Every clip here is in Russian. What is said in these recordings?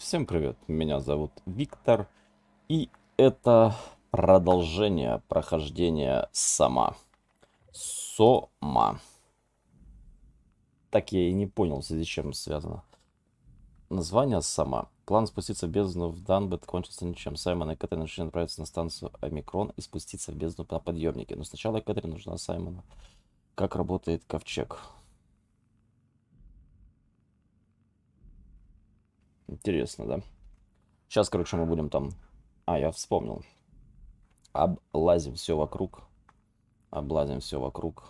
Всем привет, меня зовут Виктор, и это продолжение прохождения Сома. Так я и не понял, с чем связано. Название Сома. План спуститься в бездну в Данбет кончился ничем. Саймон и Кэтрин решили отправиться на станцию Омикрон и спуститься в бездну на подъемнике. Но сначала Кэтрин нужна Саймону. Как работает ковчег? Интересно, да? Сейчас, короче, мы будем там... я вспомнил. Облазим все вокруг. Облазим все вокруг.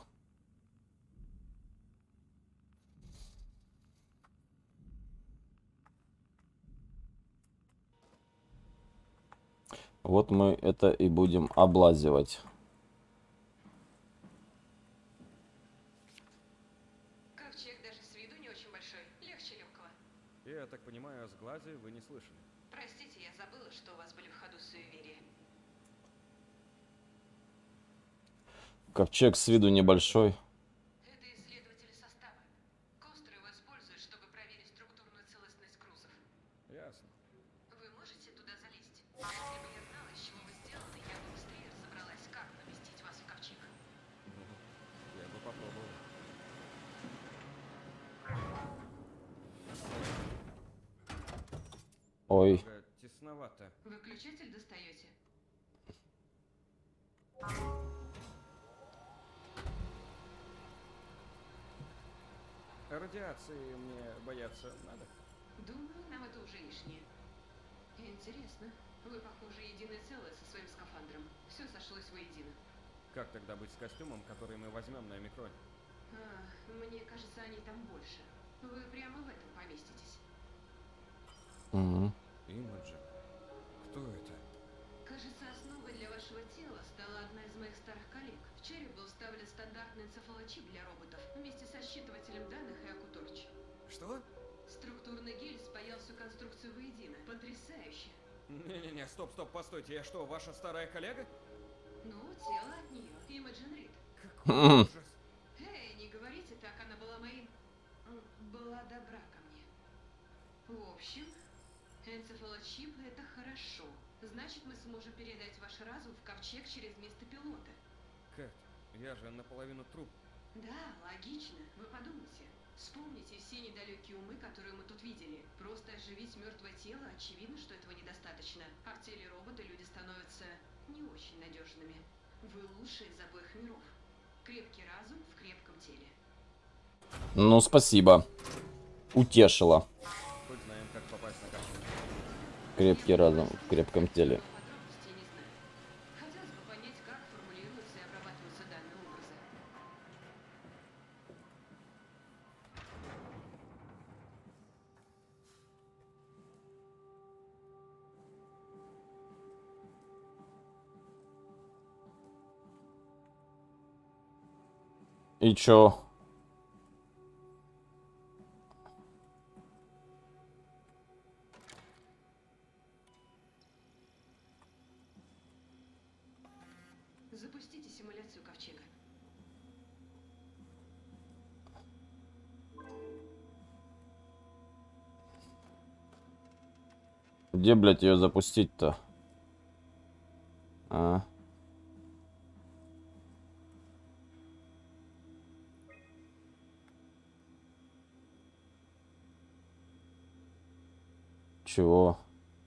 Вот мы это и будем облазивать. Ковчег даже с виду не очень большой, легче легкого. Я так понимаю, о сглазе вы не слышали. Простите, я забыла, что у вас были в ходу суеверия. Ковчег с виду небольшой. Это исследователи состава. Костры его используют, чтобы проверить структурную целостность грузов. Ясно. Вы можете туда залезть? Если бы я знала, из чего вы сделаны, я бы быстрее разобралась, как поместить вас в ковчег. Я бы попробовал. Ой. Немного тесновато. Выключатель достаете? Радиации мне бояться надо. Думаю, нам это уже лишнее. Интересно. Вы, похоже, единое целое со своим скафандром. Все сошлось воедино. Как тогда быть с костюмом, который мы возьмем на Омикроне? Мне кажется, они там больше. Вы прямо в этом поместитесь. Угу. Имаджин. Кто это? Кажется, основой для вашего тела стала одна из моих старых коллег. В череп был вставлен стандартный энцефалочип для роботов вместе со считывателем данных и Акуторч. Что? Структурный гель спаял всю конструкцию воедино. Потрясающе. Не-не-не, стоп, постойте. Я что, ваша старая коллега? Ну, тело от нее. Имаджин Рид. Какой ужас. Эй, не говорите так, она была моим... была добра ко мне. В общем, энцефалочип — это хорошо. Значит, мы сможем передать ваш разум в ковчег через место пилота. Кэт, я же наполовину труп. Да, логично. Вы подумайте. Вспомните все недалекие умы, которые мы тут видели. Просто оживить мертвое тело, очевидно, что этого недостаточно. А в теле робота люди становятся не очень надежными. Вы лучшие из обоих миров. Крепкий разум в крепком теле. Ну, спасибо. Утешила. Хоть знаем, как попасть на карту. Крепкий разум в крепком теле. Подробностей не знаю. Хотелось бы понять, как формулируются и обрабатываются данные образа. И чё? Запустите симуляцию ковчега. Где, блядь, ее запустить-то? Чего?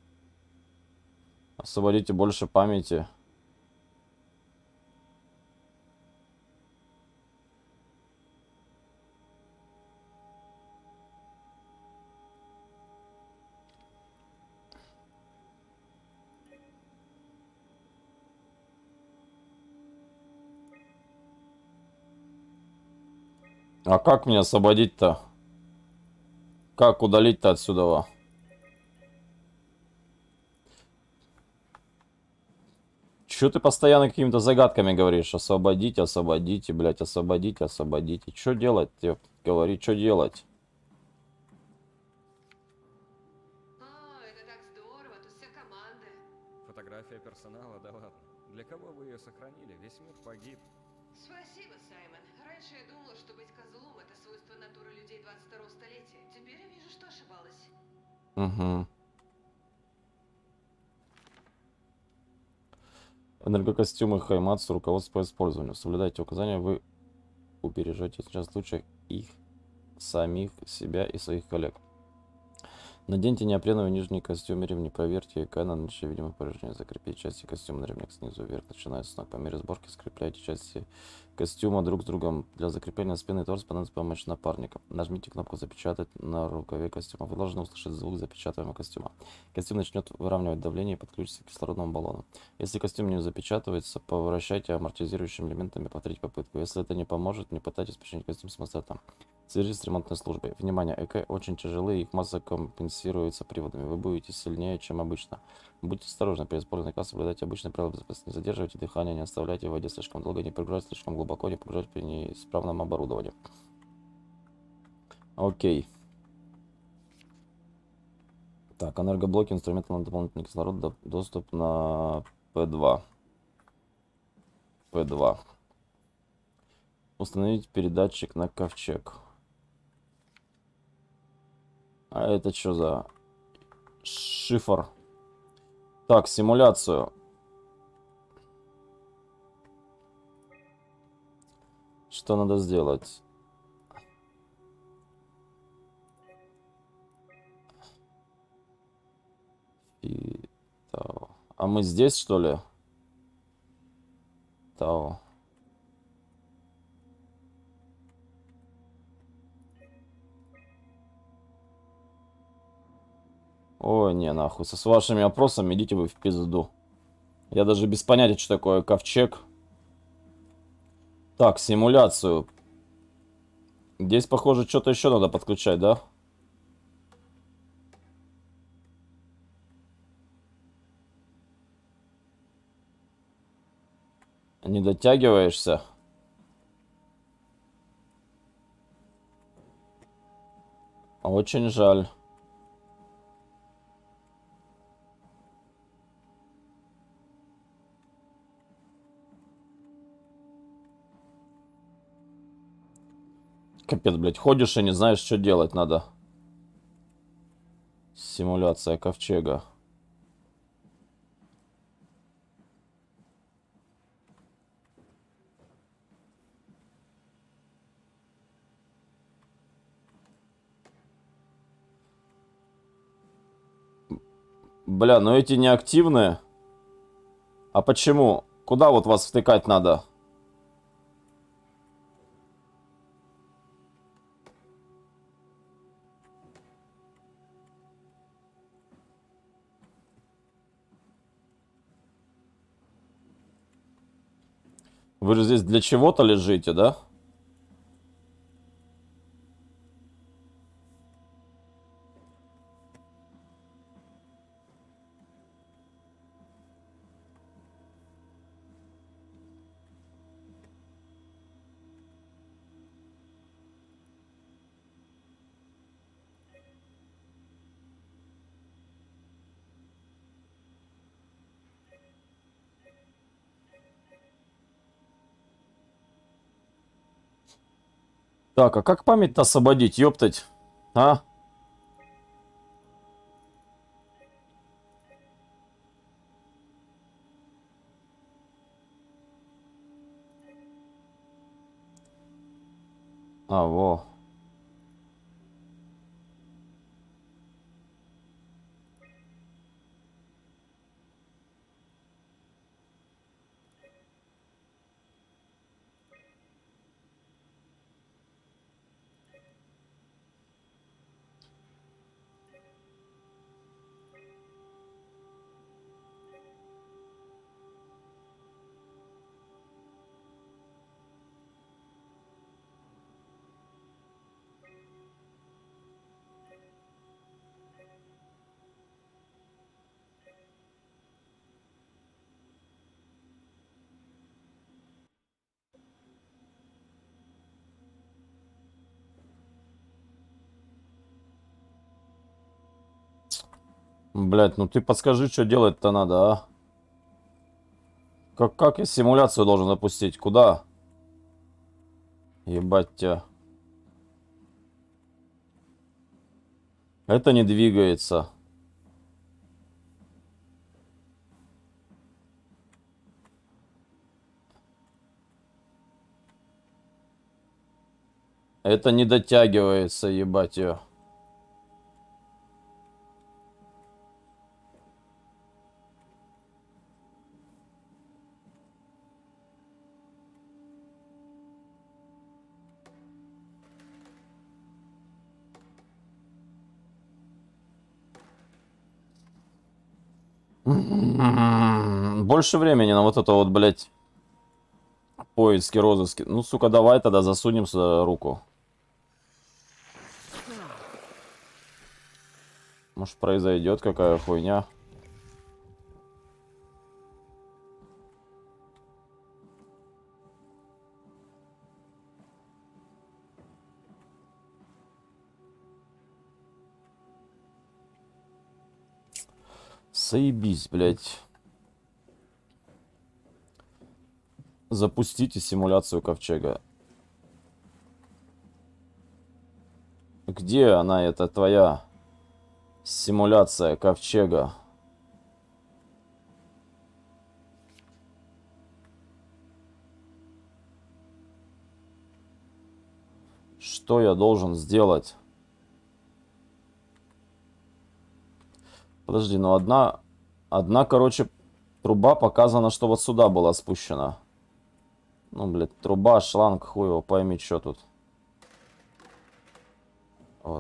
Освободите больше памяти. А как мне освободить-то? Как удалить-то отсюда? Чё ты постоянно какими-то загадками говоришь? Освободите, освободите, блядь, освободите, освободите. Чё делать? Тебе говори, что делать? Это так здорово, тут вся команда. Фотография персонала, да ладно. Для кого вы ее сохранили? Весь мир погиб. Спасибо, Саймон. Раньше я думала, что быть козлом — это свойство натуры людей 22-го столетия. Теперь я вижу, что ошибалась. Угу. Энергокостюмы Хайматсу, руководство по использованию. Соблюдайте указания, вы убережете сейчас в случаях их самих, себя и своих коллег. Наденьте неопреновый нижний костюм и ремни. Проверьте ЭК на наличие видимых повреждений. Закрепите части костюма на ремнях снизу вверх, начиная с ног. По мере сборки скрепляйте части костюма друг с другом. Для закрепления спины и торса понадобится помощь напарника. Нажмите кнопку «Запечатать» на рукаве костюма. Вы должны услышать звук запечатываемого костюма. Костюм начнет выравнивать давление и подключится к кислородному баллону. Если костюм не запечатывается, повращайте амортизирующими элементами, повторите попытку. Если это не поможет, не пытайтесь починить костюм самостоятельно. Свяжитесь с ремонтной службой. Внимание, ЭК очень тяжелые, их масса компенсируется приводами. Вы будете сильнее, чем обычно. Будьте осторожны при использовании КА, соблюдайте обычные правила безопасности. Не задерживайте дыхание, не оставляйте в воде слишком долго, не погружайте слишком глубоко, не погружайте при неисправном оборудовании. Окей. Так, энергоблоки, инструменты на дополнительный кислород, доступ на П2. П2. Установить передатчик на ковчег. А это что за шифр? Так, симуляцию. Что надо сделать? И... А мы здесь, что ли? Тао. Ой, не, нахуй. С вашими опросами идите вы в пизду. Я даже без понятия, что такое ковчег. Так, симуляцию. Здесь, похоже, что-то еще надо подключать, да? Не дотягиваешься? Очень жаль. Капец, блядь, ходишь и не знаешь, что делать надо. Симуляция ковчега. Бля, ну эти неактивные. А почему? Куда вот вас втыкать надо? Вы же здесь для чего-то лежите, да? Так, а как память-то освободить, ёптать? А? А, во. Блять, ну ты подскажи, что делать-то надо, а? Как я симуляцию должен запустить? Куда? Ебать тебя. Это не двигается. Это не дотягивается, ебать ее. Больше времени на вот это вот, блядь, поиски, розыски. Ну, сука, давай тогда засунем сюда руку. Может, произойдет какая хуйня. Заебись, блядь. Запустите симуляцию ковчега. Где она, это твоя симуляция ковчега? Что я должен сделать? Подожди, ну одна, короче, труба показана, что вот сюда была спущена. Ну, блядь, труба, шланг, хуй его пойми, что тут. Вот.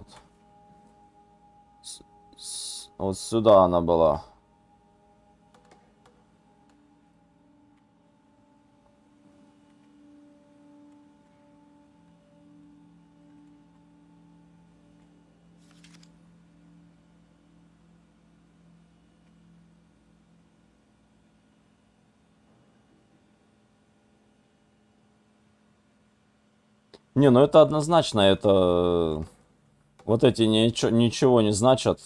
Вот сюда она была. Не, ну это однозначно, это... Вот эти ничего не значат.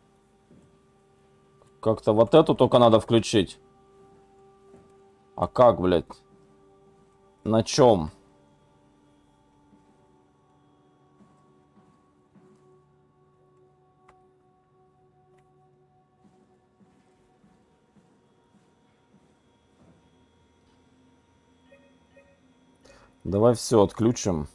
Как-то вот эту только надо включить. А как, блядь? На чем? Давай все отключим.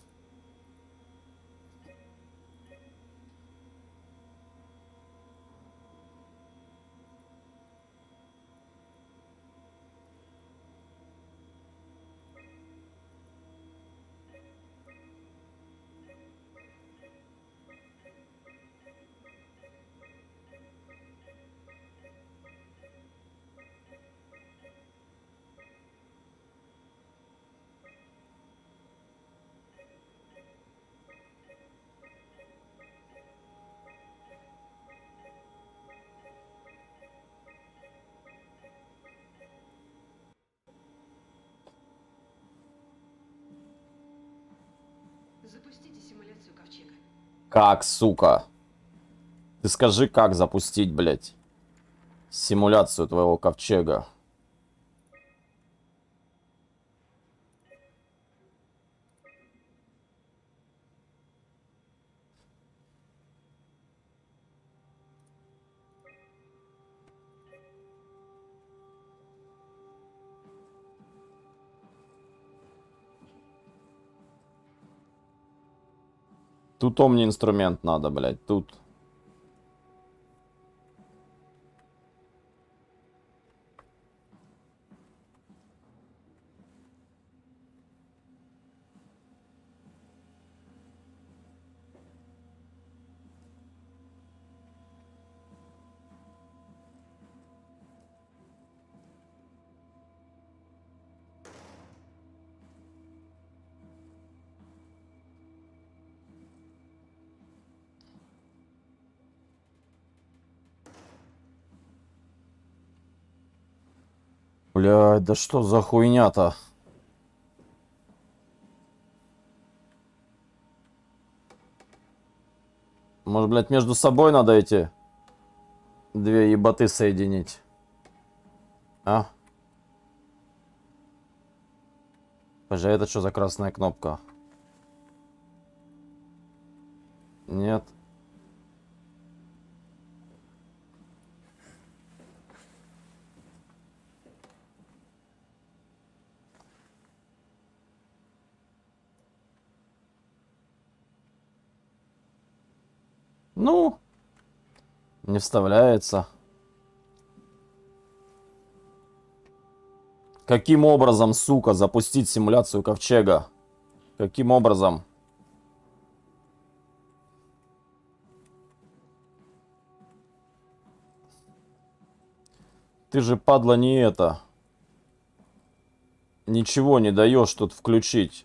Запустите симуляцию ковчега. Как, сука? Ты скажи, как запустить, блядь, симуляцию твоего ковчега? Тут омни инструмент надо, блядь, тут. Блядь, да что за хуйня-то? Может, блядь, между собой надо эти две еботы соединить? А? Боже, это что за красная кнопка? Нет. Ну, не вставляется. Каким образом, сука, запустить симуляцию ковчега? Каким образом? Ты же, падла, не это. Ничего не даешь тут включить.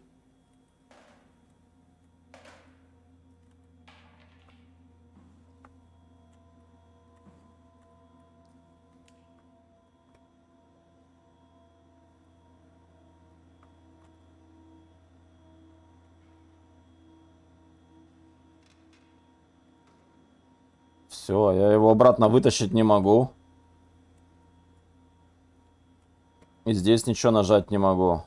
Все, я его обратно вытащить не могу. И здесь ничего нажать не могу.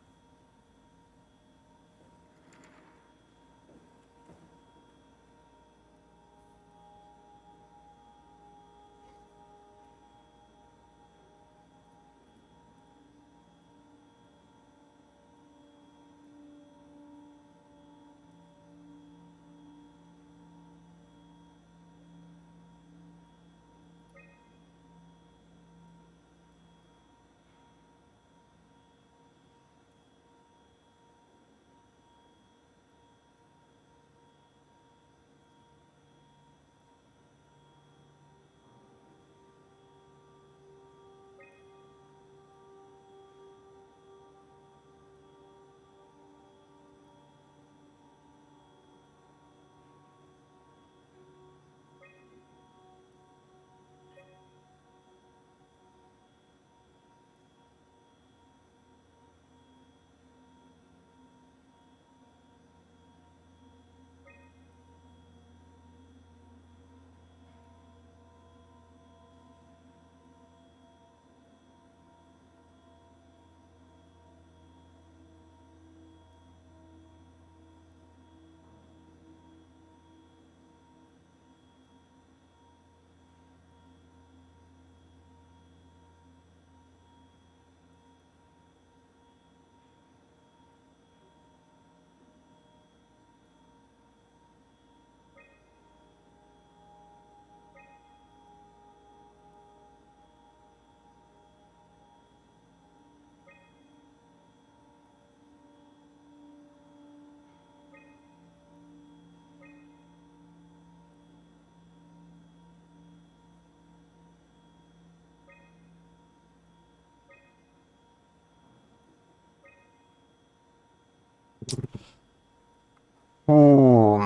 Фу,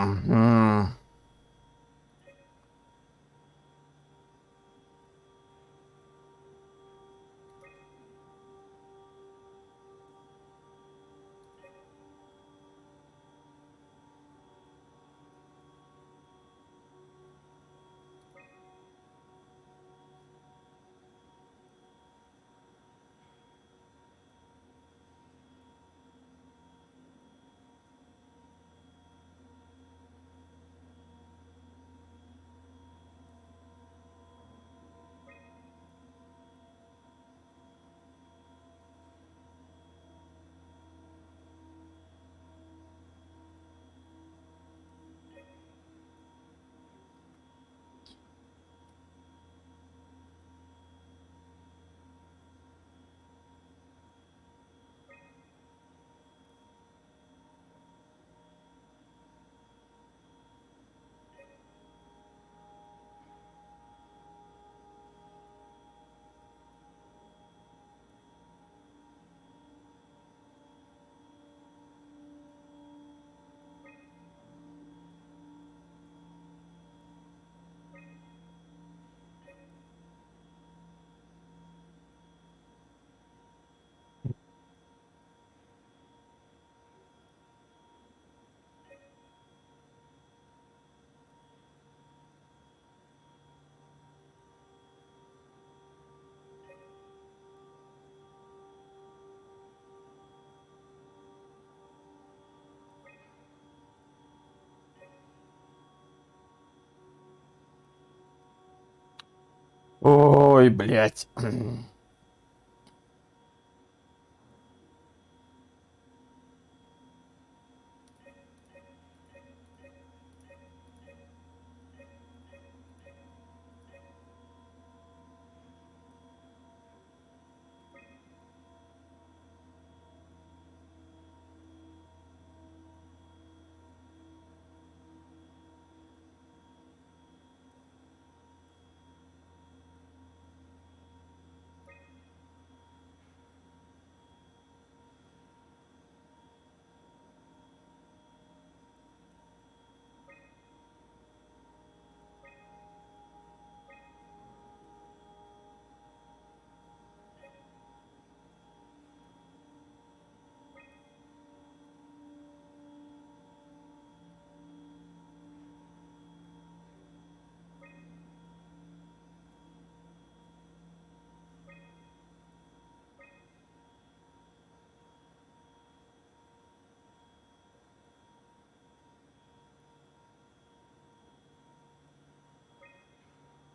ой, блядь.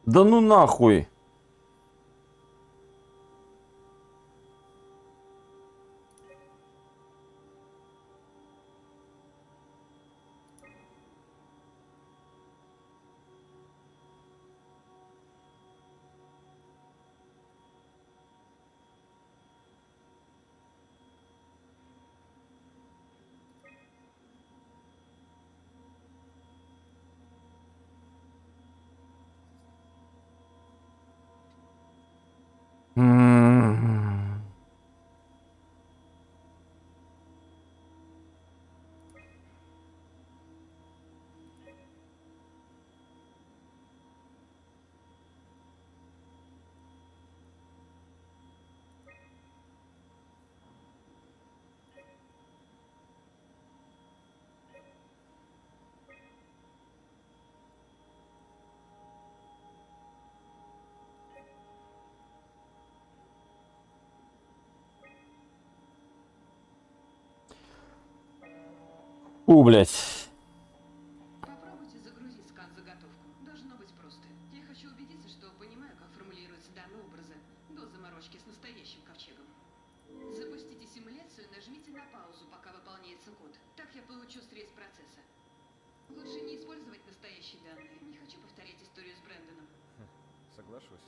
Да ну нахуй. М. Блядь. Попробуйте загрузить скан-заготовку. Должно быть просто. Я хочу убедиться, что понимаю, как формулируются данные образа до заморочки с настоящим ковчегом. Запустите симуляцию и нажмите на паузу, пока выполняется код. Так я получу срез процесса. Лучше не использовать настоящие данные. Не хочу повторять историю с Брэндоном. Соглашусь.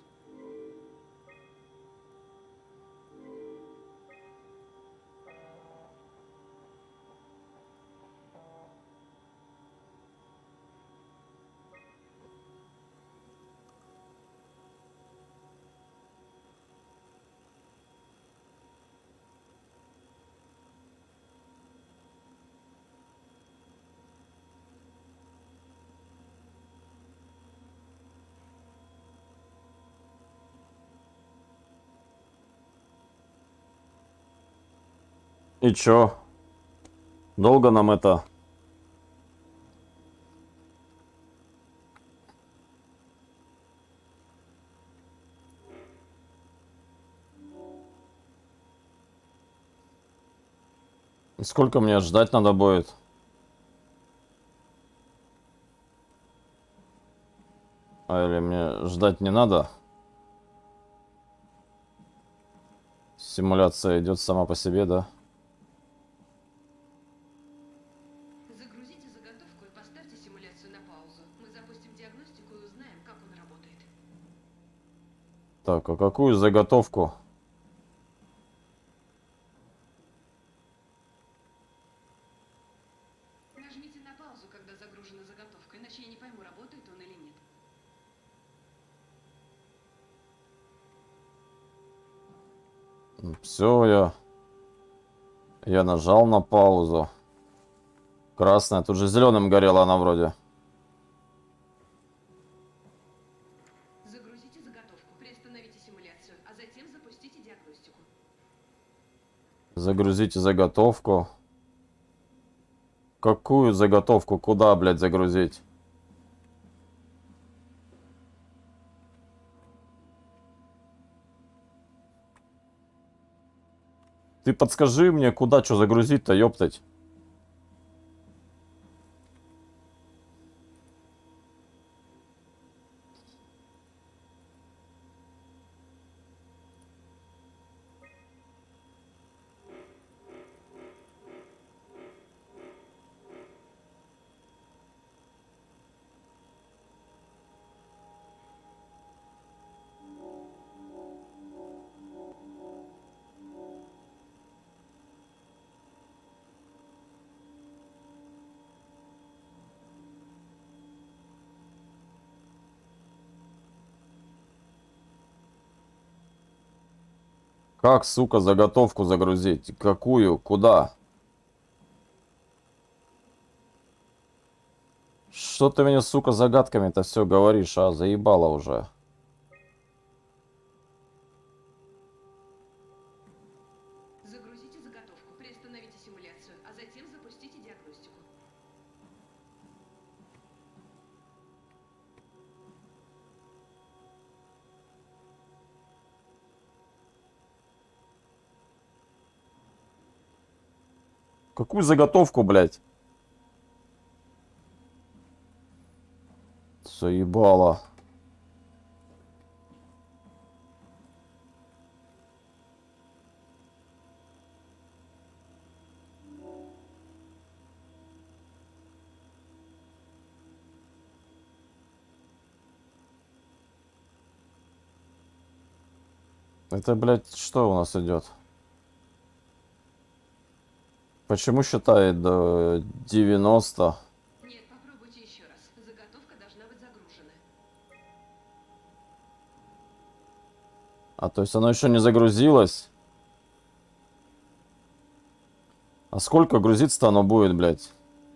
И чё? Долго нам это? Сколько мне ждать надо будет? А или мне ждать не надо? Симуляция идет сама по себе, да? Загрузите заготовку и поставьте симуляцию на паузу. Мы запустим диагностику и узнаем, как он работает. Так, а какую заготовку? Нажмите на паузу, когда загружена заготовка, иначе я не пойму, работает он или нет. Все, я нажал на паузу. Красная, тут же зеленым горела она вроде. Загрузите заготовку, приостановите симуляцию, а затем запустите диагностику. Загрузите заготовку. Какую заготовку? Куда, блядь, загрузить? Ты подскажи мне, куда что загрузить-то, ёптать? Как, сука, заготовку загрузить? Какую? Куда? Что ты мне, сука, загадками-то все говоришь, а? Заебало уже. Загрузите заготовку, приостановите симуляцию, а затем запустите диагностику. Какую заготовку, блядь? Заебало. Это, блядь, что у нас идет? Почему считает до 90? Нет, попробуйте еще раз. Заготовка должна быть загружена. А то есть оно еще не загрузилось? А сколько грузиться-то оно будет, блядь?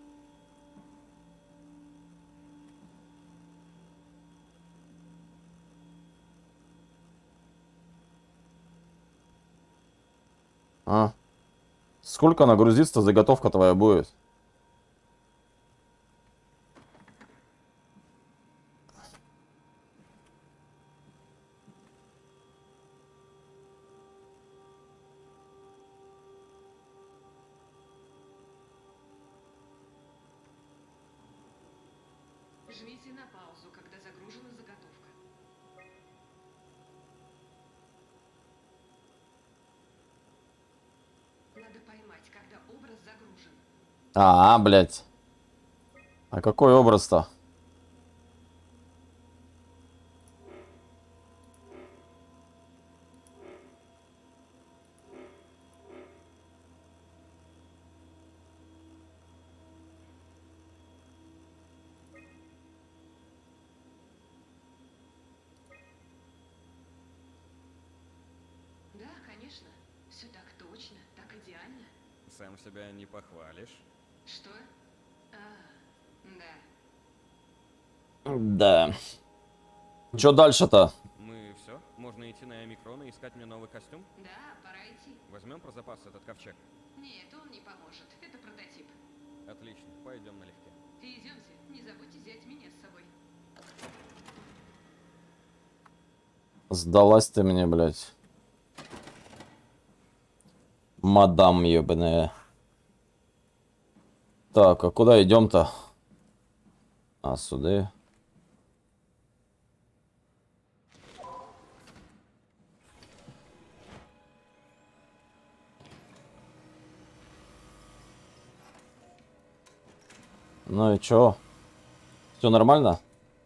А? Сколько нагрузиться заготовка твоя будет? Жмите на паузу, когда загружена заготовка. Надо поймать, когда образ загружен. Блядь. А какой образ-то? Да, конечно. Все так точно, так идеально. Сам себя не похвалишь. Что? А, да. Да. Что дальше-то? Мы все? Можно идти на Омикрон и искать мне новый костюм? Да, пора идти. Возьмем про запас этот ковчег. Нет, он не поможет. Это прототип. Отлично, пойдем налегке. Идемте, не забудьте взять меня с собой. Сдалась ты мне, блядь. Мадам ебаная. Так, а куда идем-то? А, сюда. Ну и чё? Все нормально?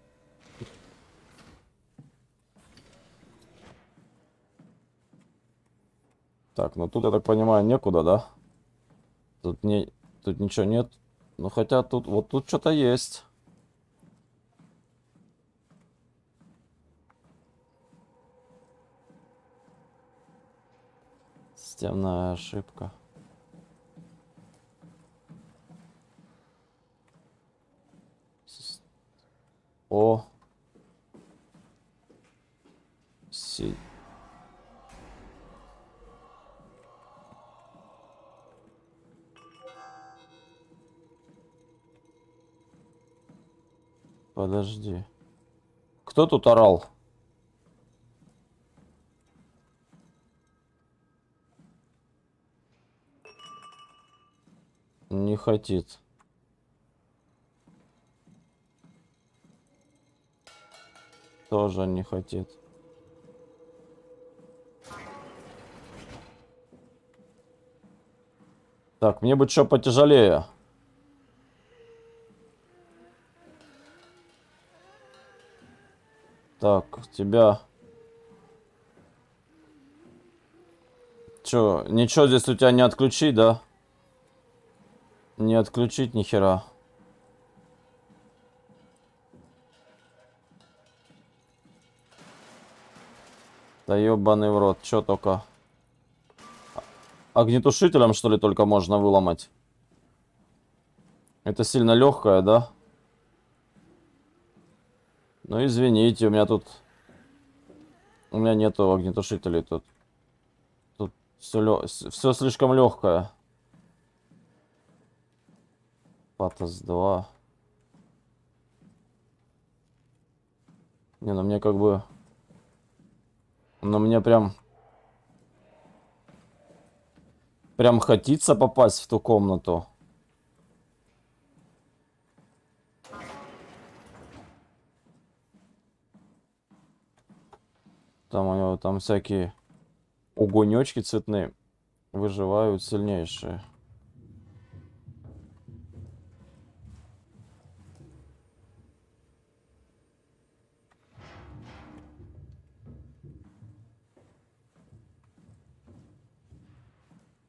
Так, ну тут, я так понимаю, некуда, да? Тут ничего нет. Ну хотя тут, вот тут что-то есть. Системная ошибка. О. Си. Подожди. Кто тут орал? Не хотит. Тоже не хотит. Так, мне бы что потяжелее. Так, тебя... Чё, ничего здесь у тебя не отключить, да? Не отключить ни хера. Да ёбаный в рот, чё только... Огнетушителем, что ли, только можно выломать? Это сильно легкое, да? Ну, извините, у меня тут... У меня нету огнетушителей тут. Тут все слишком легкое. Патос 2. Не, ну мне как бы... Ну мне прям... Прям хотится попасть в ту комнату. Там у него там всякие огонечки цветные. Выживают сильнейшие.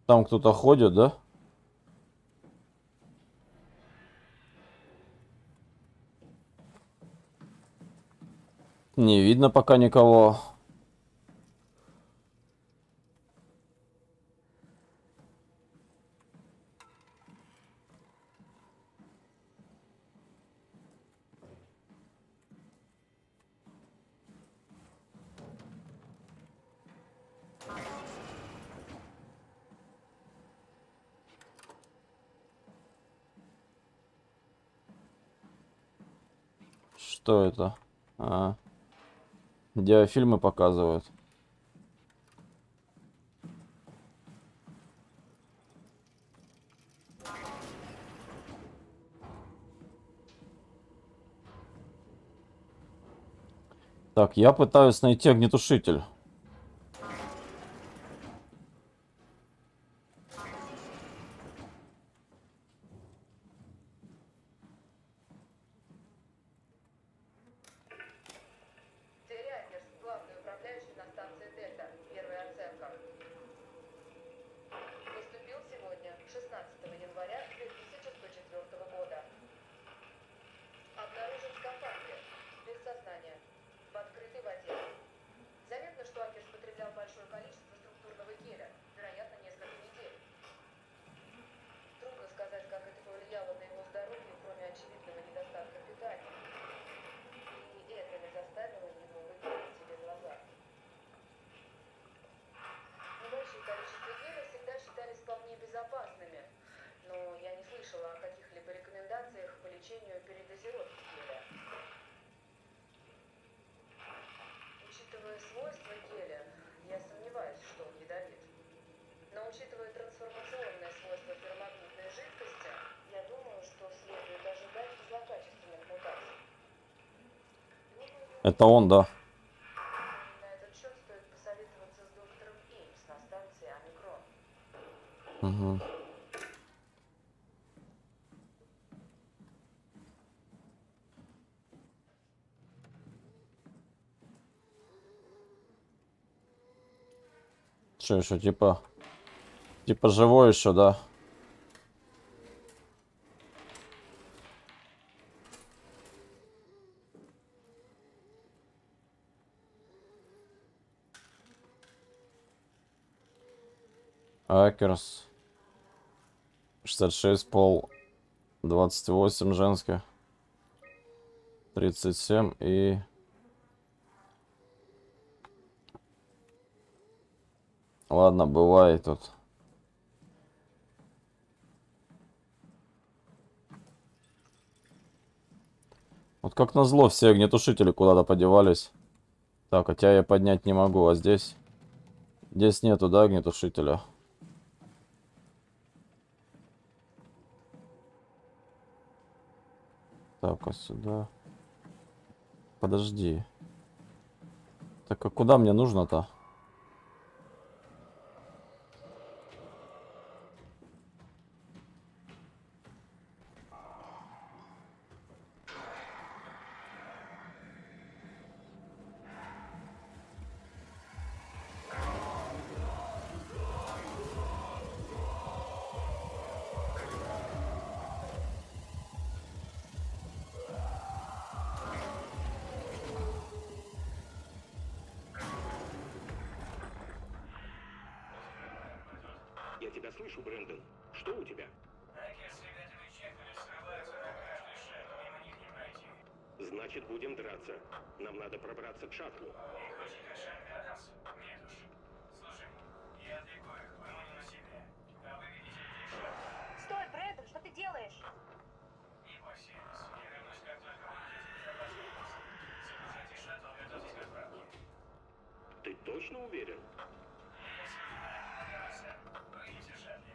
Там кто-то ходит, да? Не видно пока никого. Что это? А, диафильмы показывают. Так, я пытаюсь найти огнетушитель. Терриакерс, главный управляющий на станции Дельта. Первая оценка. Поступил сегодня, 16 января 2104 года. Обнаружен в скафандре. Без сознания. В открытой воде. Заметно, что Акерс потреблял большое количество структурного геля. Вероятно, несколько недель. Трудно сказать, как это повлияло на его здоровье, кроме очевидного недостатка питания. И это не заставило его выкинуть себе глаза. Небольшие количества геля всегда считались вполне безопасными, но я не слышала о каких-либо рекомендациях по лечению передозировки геля. Учитывая свойства геля, я сомневаюсь, что он ядовит. Но учитывая трансформационные свойства ферромагнитной жидкости, я думаю, что следует ожидать злокачественных мутаций. Это он, да. На этот счет стоит посоветоваться с доктором Эймс на станции Омикрон. Угу. Что еще, типа живой еще, да? Акерс. 66 пол. 28 женских. 37 и... Ладно, бывает тут. Вот как назло, все огнетушители куда-то подевались. Так, хотя я поднять не могу, а здесь... Здесь нету, да, огнетушителя? Так, а сюда... Подожди. Так, а куда мне нужно-то? Я тебя слышу, Брэндон. Что у тебя? Акер с ребятами чекали, срываются на каждый шаг, мимо них не пройти. Значит, будем драться. Нам надо пробраться к шаттлу. Их очень кошельный Адамс. Нет уж. Слушай, я отвлеку их, выманю на себе. А вы видите людей шаттл. Стой, Брэндон, что ты делаешь? Не бойся, я вернусь, как только будете в безопасности. Загружайте шаттл, готовьтесь к отправке. Ты точно уверен? Если внимание понравится, выйдите в шаттле.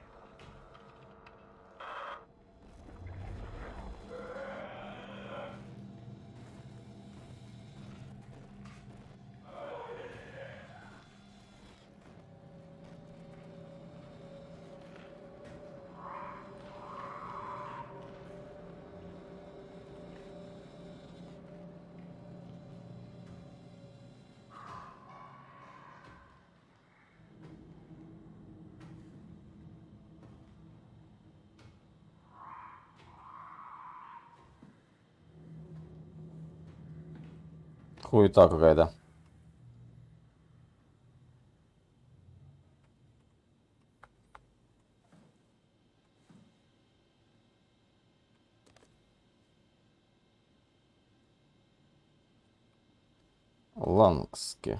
Хуета какая-то. Лангски.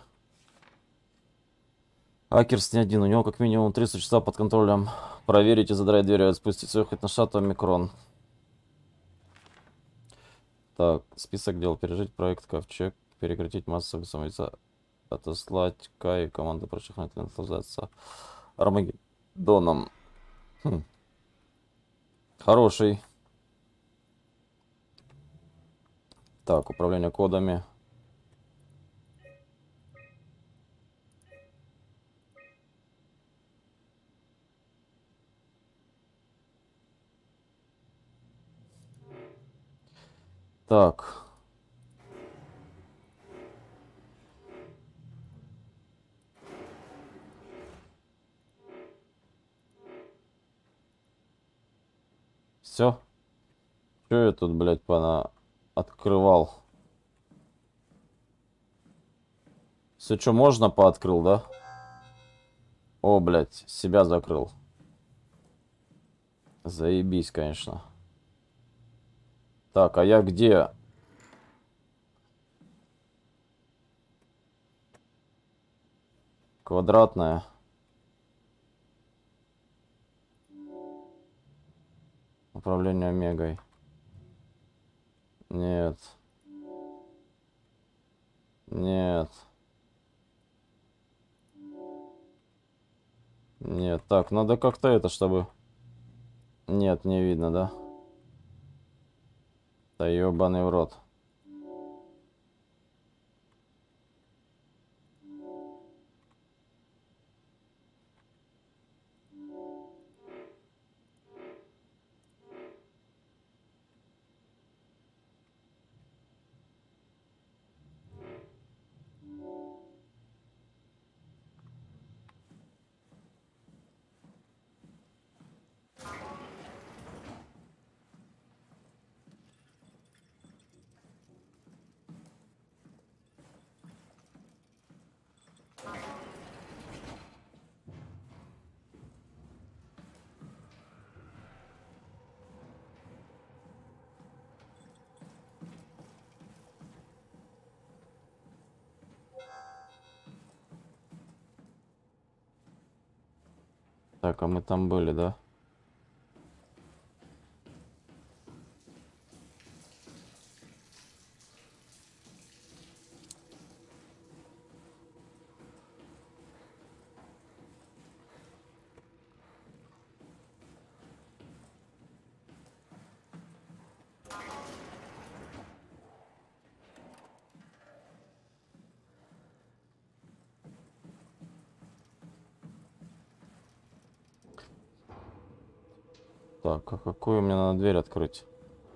Акерс не один, у него как минимум 300 часа под контролем. Проверить и задрать дверь, спуститься и уехать на шаттл Омикрон. Так, список дел. Пережить проект Ковчег, перекратить массовый самоубийца, отослать Кай и команду прочих наслаждаться Армагеддоном. Хм. Хороший. Так, управление кодами. Так. Все. Что я тут, блядь, открывал? Все, что можно, пооткрыл, да? О, блядь, себя закрыл. Заебись, конечно. Так, а я где? Квадратная. Управление омегой. Нет. Нет. Нет. Так, надо как-то это, чтобы... Нет, не видно, да? Да ёбаный в рот. Так, а мы там были, да? Так, а какую мне надо дверь открыть?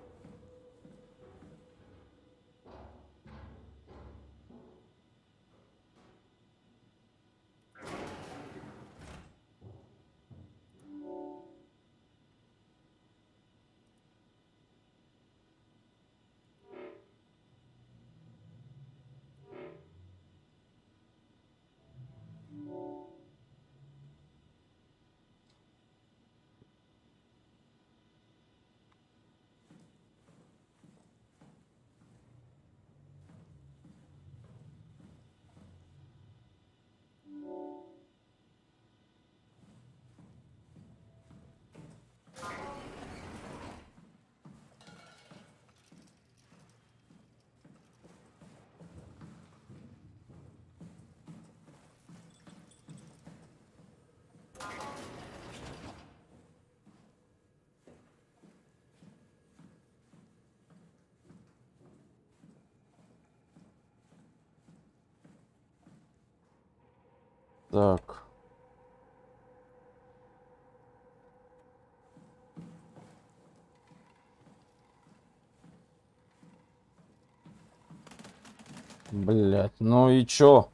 Так. Блять, ну и чё?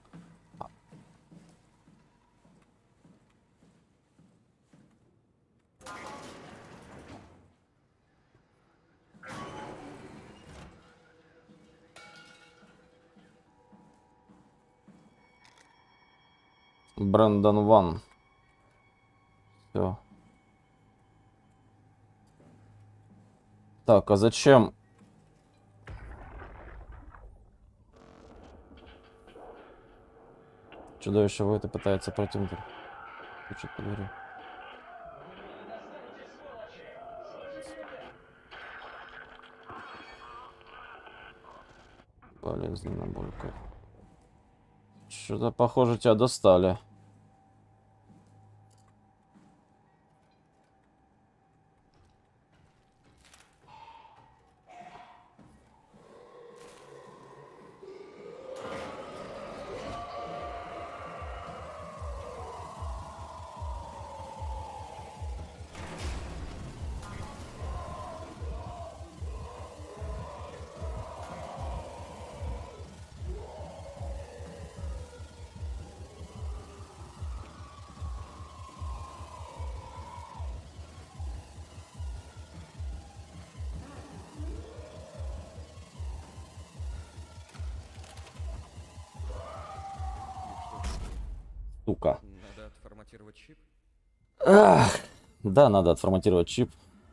Брэндон Ван. Все. Так, а зачем? Чудовище Войта пытается противник. Что-то говорю. Болезненно болька. Что-то похоже тебя достали. Сука. Надо отформатировать чип? Ах, да, надо отформатировать чип.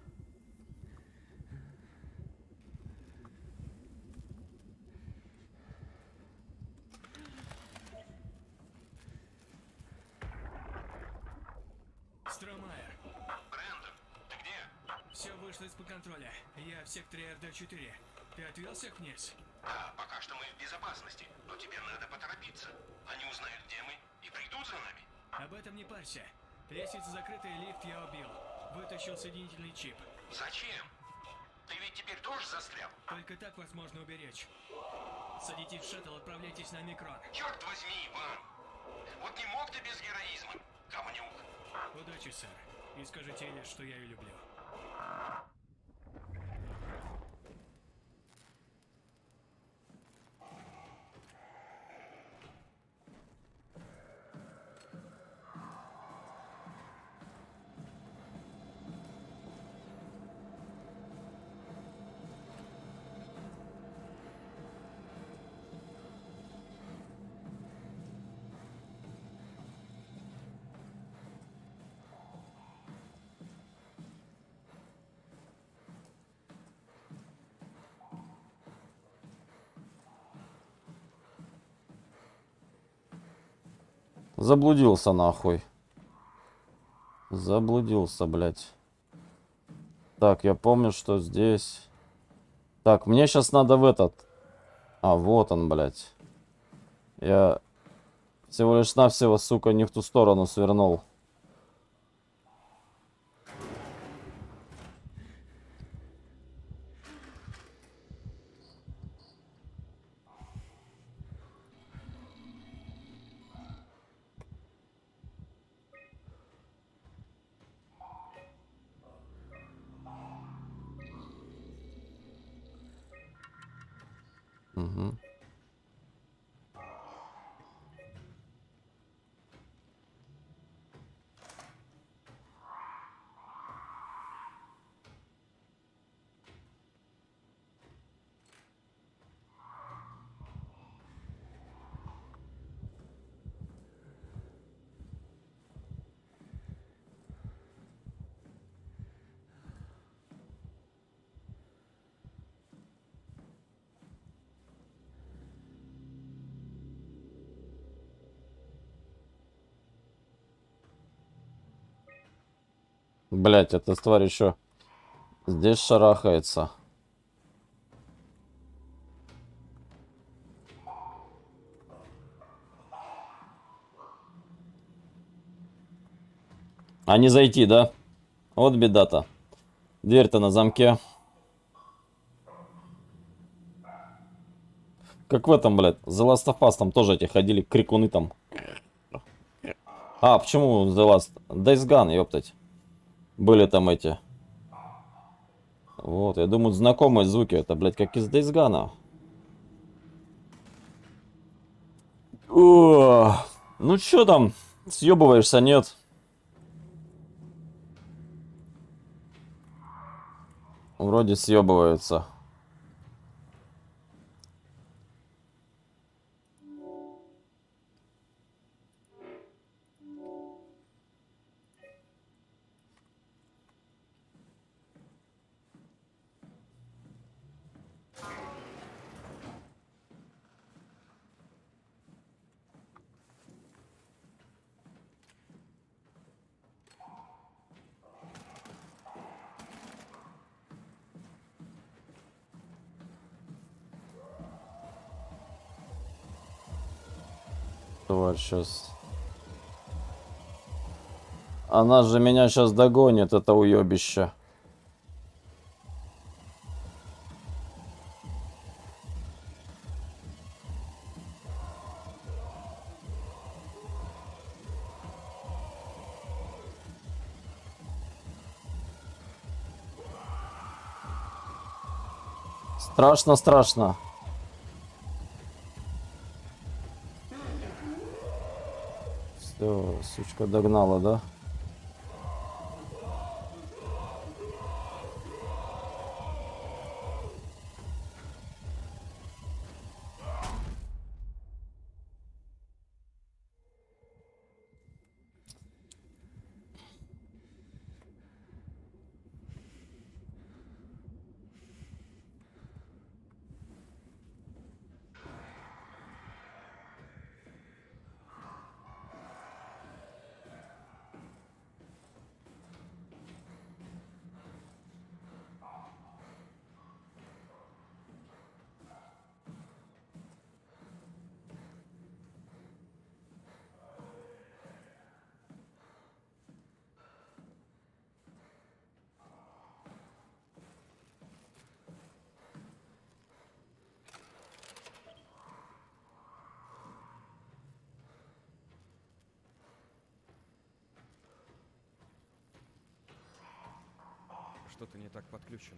Стромайер, Брэндон, ты где? все вышло из-под контроля. Я в секторе РД-4. Ты отвел всех вниз? Да, пока что мы в безопасности, но тебе надо поторопиться. Они узнают, где мы, и придут за нами. Об этом не парься. Лестница закрытая, лифт я убил. Вытащил соединительный чип. Зачем? Ты ведь теперь тоже застрял? Только так вас можно уберечь. Садитесь в шаттл, отправляйтесь на Микрон. Черт возьми, Иван! Вот не мог ты без героизма, говнюк. Удачи, сэр. И скажите Элли, что я ее люблю. Заблудился нахуй. Заблудился, блядь. Так, я помню, что здесь... Так, мне сейчас надо в этот... А, вот он, блядь. Я всего лишь навсего, сука, не в ту сторону свернул. Угу. Блять, эта тварь еще здесь шарахается. А не зайти, да? Вот беда-то. Дверь-то на замке. Как в этом, блядь, The Last of Us, там тоже эти ходили крикуны там. А, почему The Last? Days Gone, ёптать. Были там эти. Вот, я думаю, знакомые звуки. Это, блядь, как из Days Gone. О, ну чё там? Съебываешься, нет? Вроде съебывается. тварь сейчас. Она же меня сейчас догонит, это уебище. Страшно, страшно. Все, сучка догнала, да? Что-то не так подключено.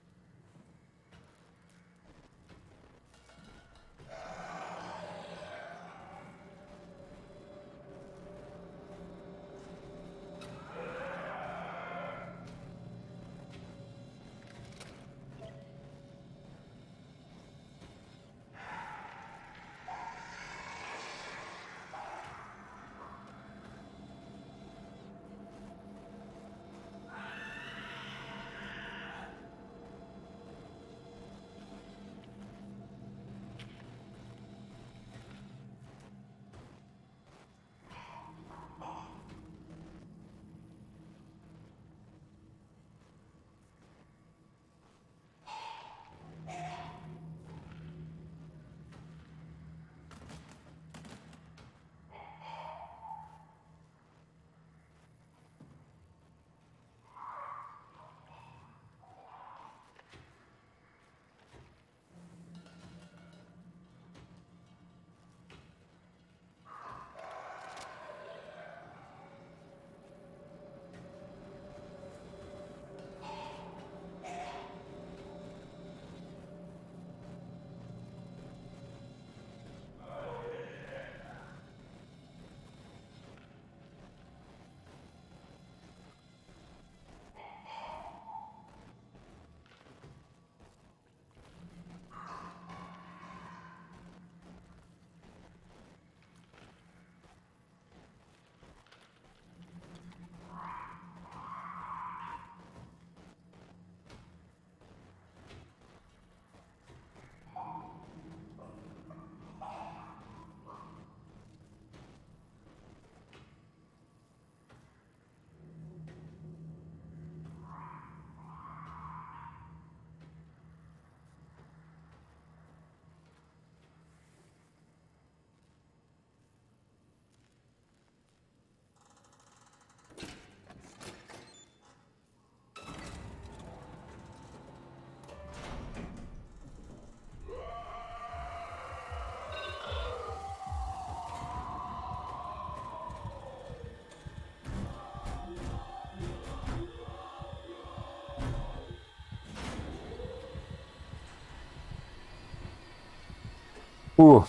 Фу.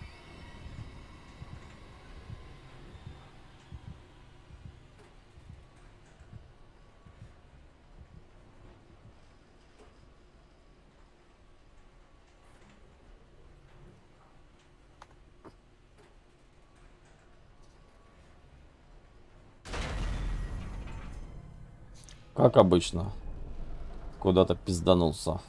Как обычно. Куда-то пизданулся.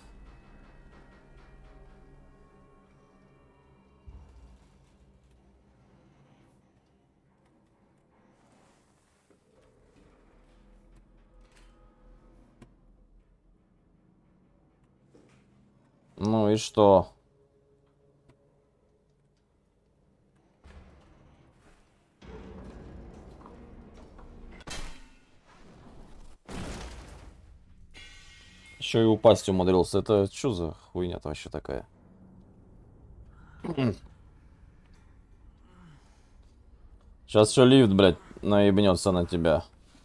Ну и что? Еще и упасть умудрился. Это что за хуйня-то вообще такая? Сейчас еще лифт, блядь, наебнется на тебя.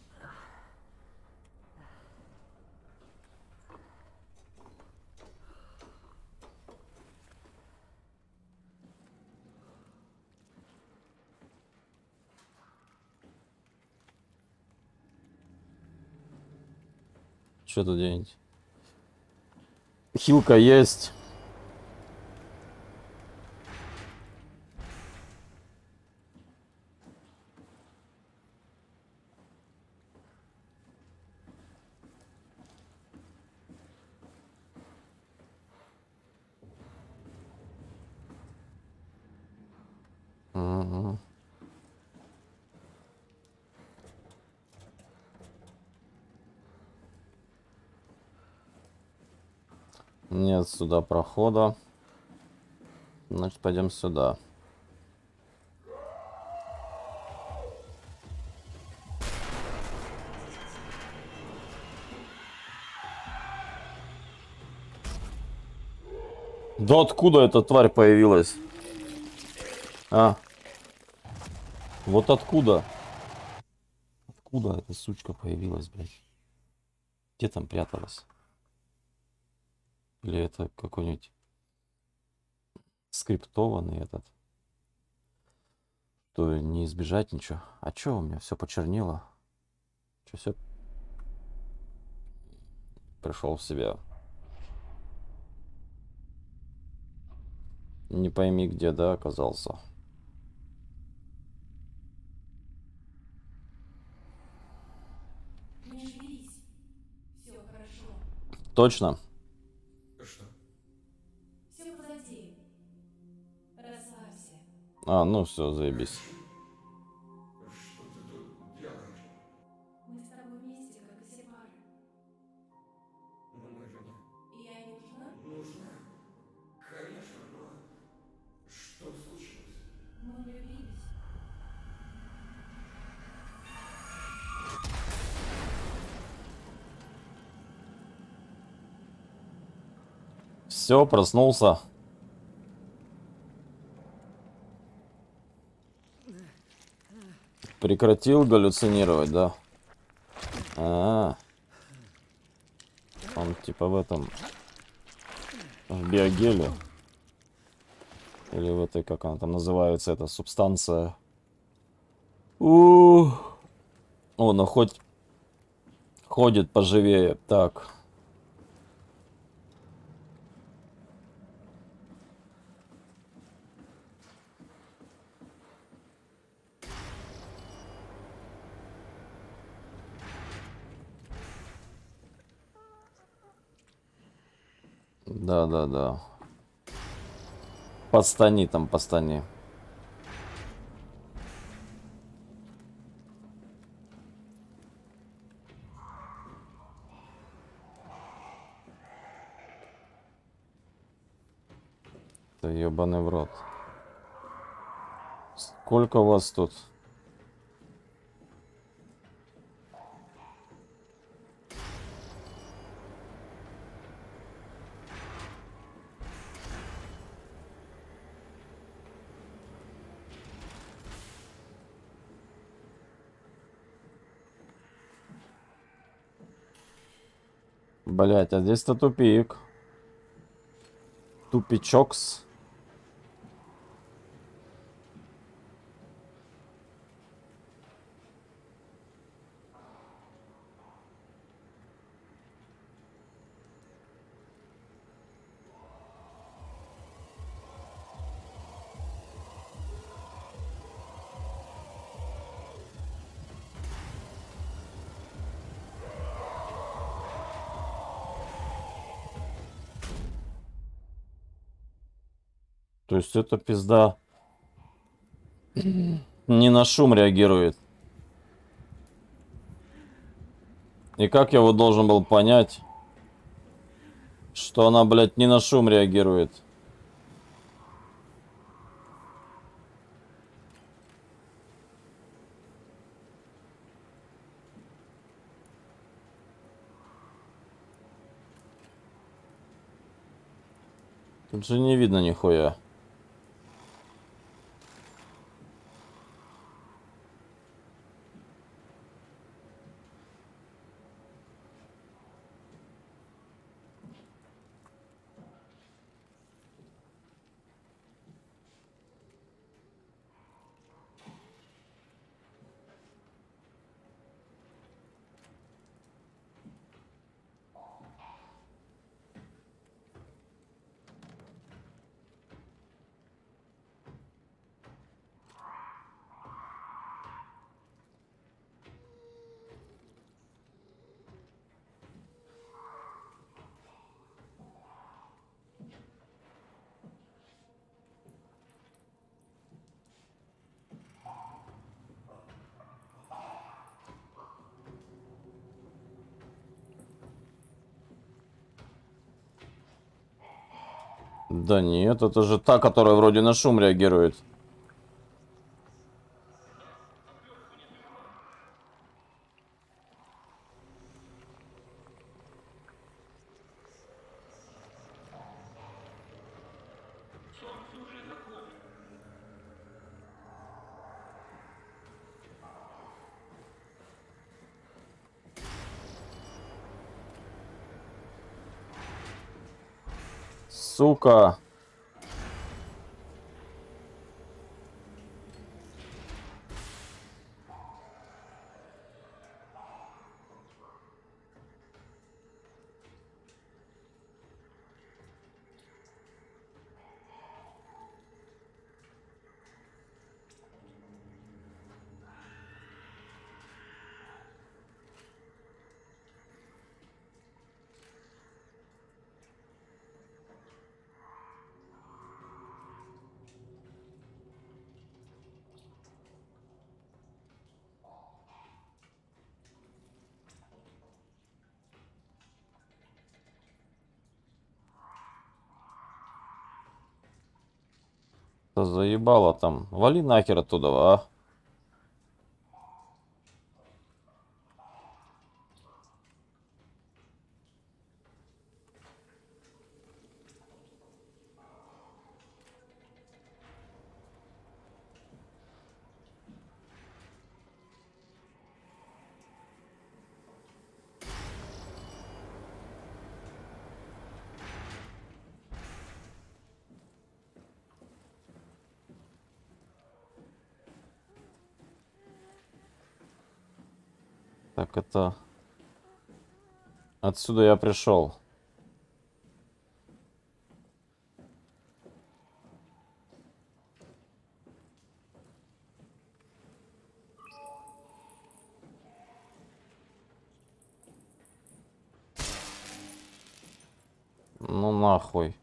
Что тут делать? Хилка есть. Мгм. Нет сюда прохода. Значит, пойдем сюда. Да откуда эта тварь появилась? А, вот откуда? Откуда эта сучка появилась, блядь? Где там пряталась? Или это какой-нибудь скриптованный этот? То не избежать ничего. А чё у меня все почернело? Чё все? Пришел в себя. Не пойми где, да, оказался. Не шевелись. Все хорошо. Точно? Что? Все позади. Расслабься. А, ну все, заебись. Что ты тут делаешь? Мы с тобой вместе, как и все пары. Но мы же не... И я не нужна? Нужна? Конечно, но... Что случилось? Мы влюбились. Все, проснулся. Прекратил галлюцинировать, да? Он типа в этом... В биогеле. Или в этой, как она там называется, эта субстанция. О, ну хоть ходит поживее. Так. Да. Подстани там, подстани. Да ебаный в рот. Сколько у вас тут? Блять, а здесь-то тупик. Тупичокс. То есть эта пизда не на шум реагирует. И как я вот должен был понять, что она, блядь, не на шум реагирует? Тут же не видно нихуя. Да нет, это же та, которая вроде на шум реагирует. Сука. Да заебало там. Вали нахер оттуда, а. Так, это... Отсюда я пришел. Ну нахуй.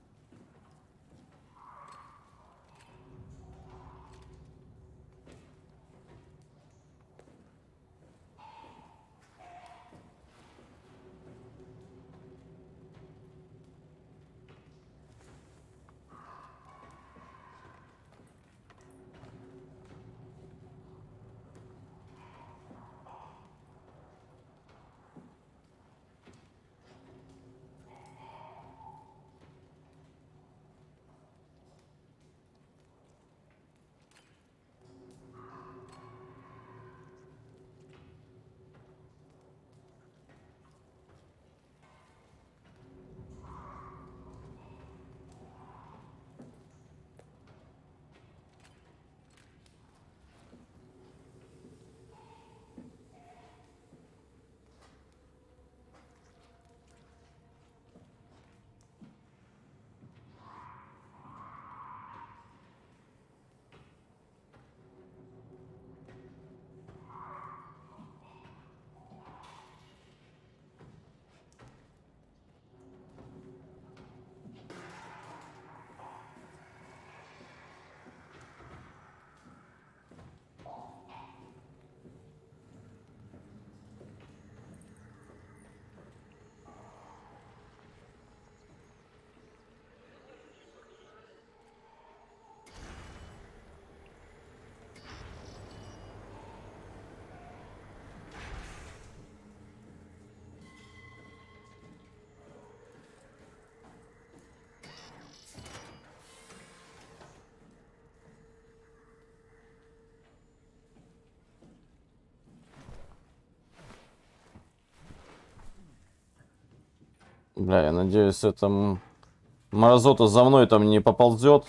Бля, я надеюсь, это мразота за мной там не поползет.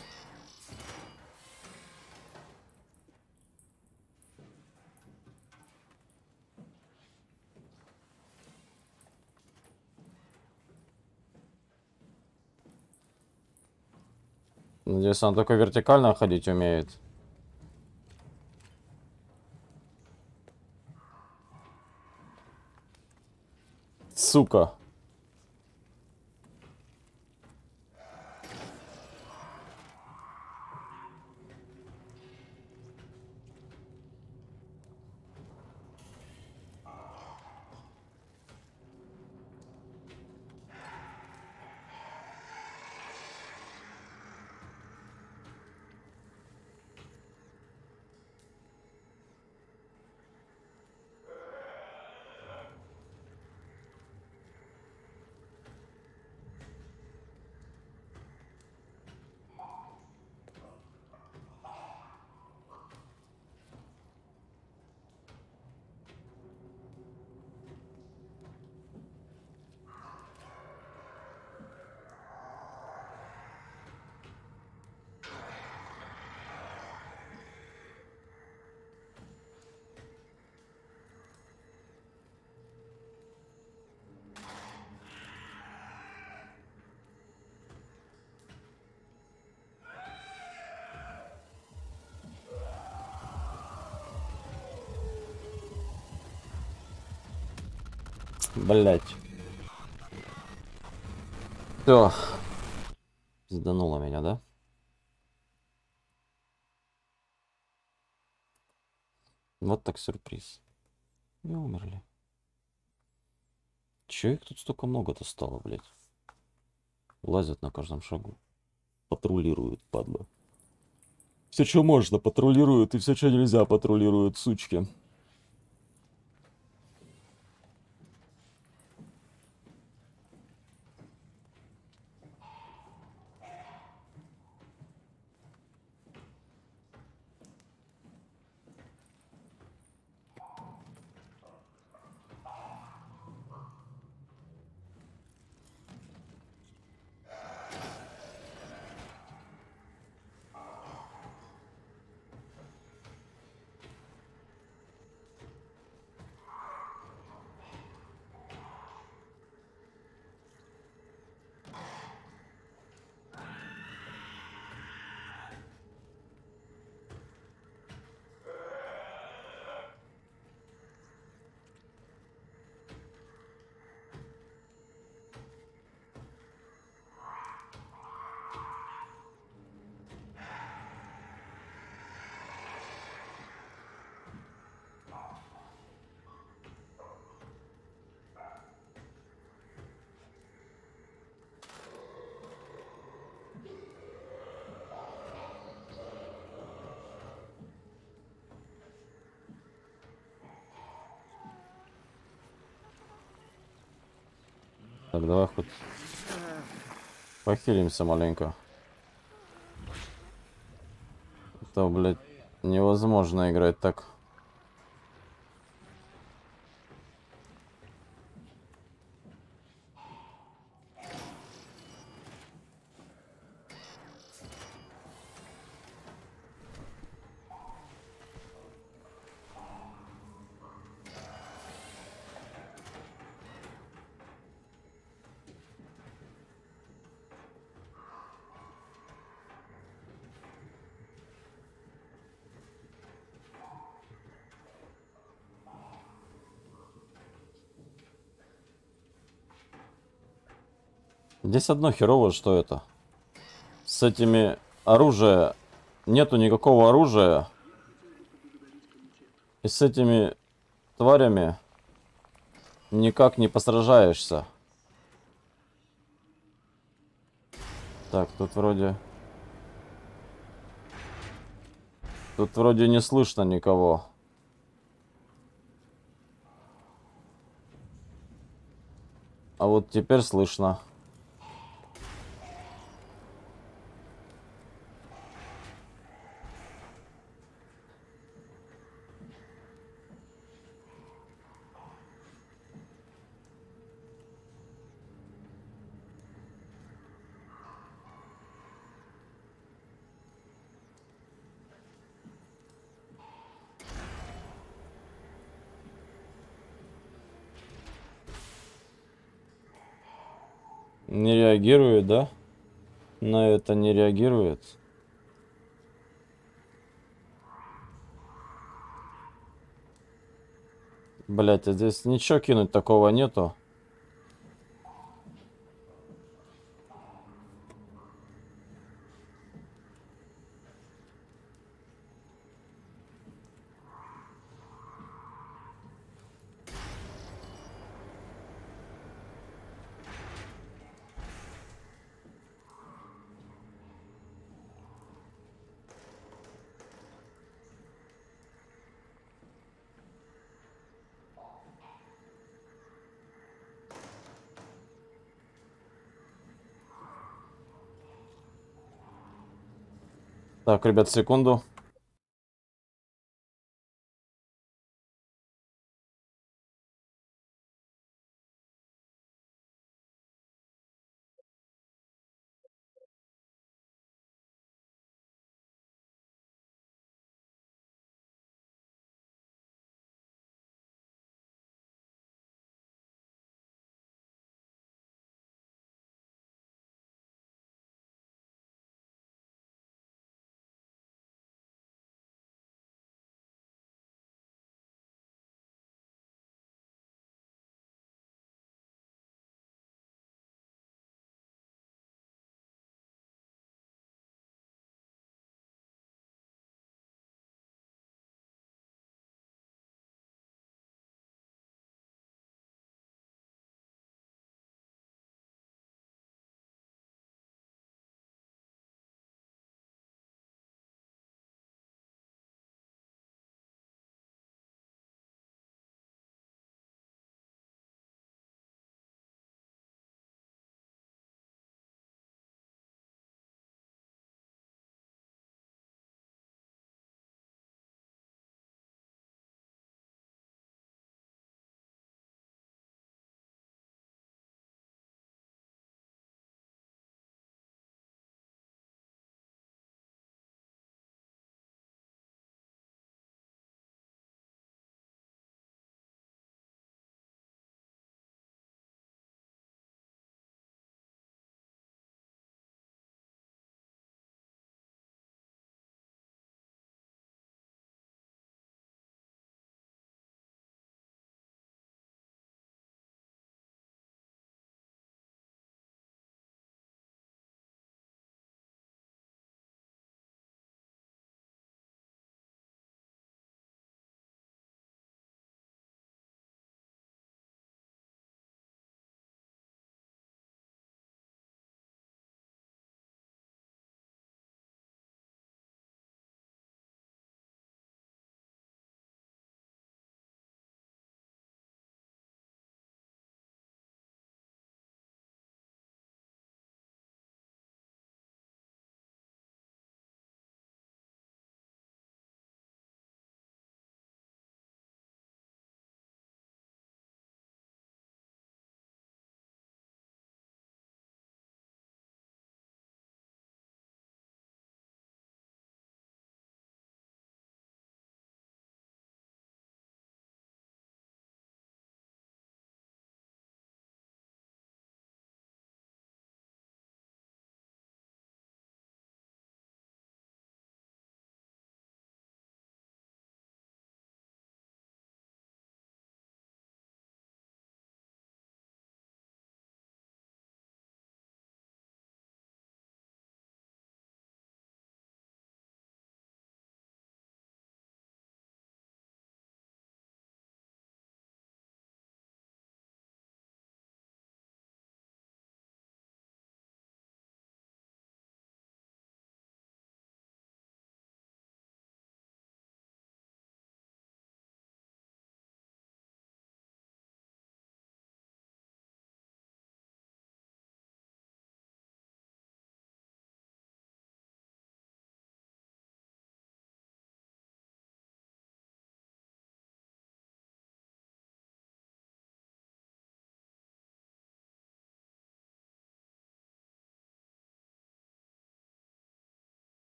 Надеюсь, она только вертикально ходить умеет. Сука. Блять. Все. Сдануло меня, да? Вот так сюрприз. Не умерли. Че их тут столько много-то стало, блять? Лазят на каждом шагу. Патрулируют, падла. Все, что можно, патрулируют, и все, что нельзя, патрулируют, сучки. Так, давай хоть похилимся маленько. Это, блядь, невозможно играть так. Здесь одно херово, что это. С этими оружия нету никакого оружия. И с этими тварями никак не посражаешься. Так, тут вроде не слышно никого. А вот теперь слышно. Не реагирует, да? На это не реагирует. Блять, а здесь ничего кинуть такого нету. Так, ребят, секунду.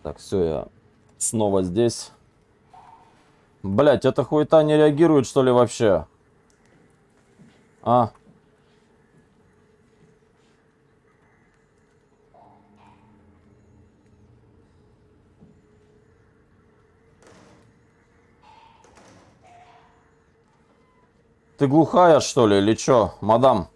Так, все, я снова здесь. Блять, эта хуета не реагирует, что ли, вообще? А? Ты глухая, что ли, или чё, мадам?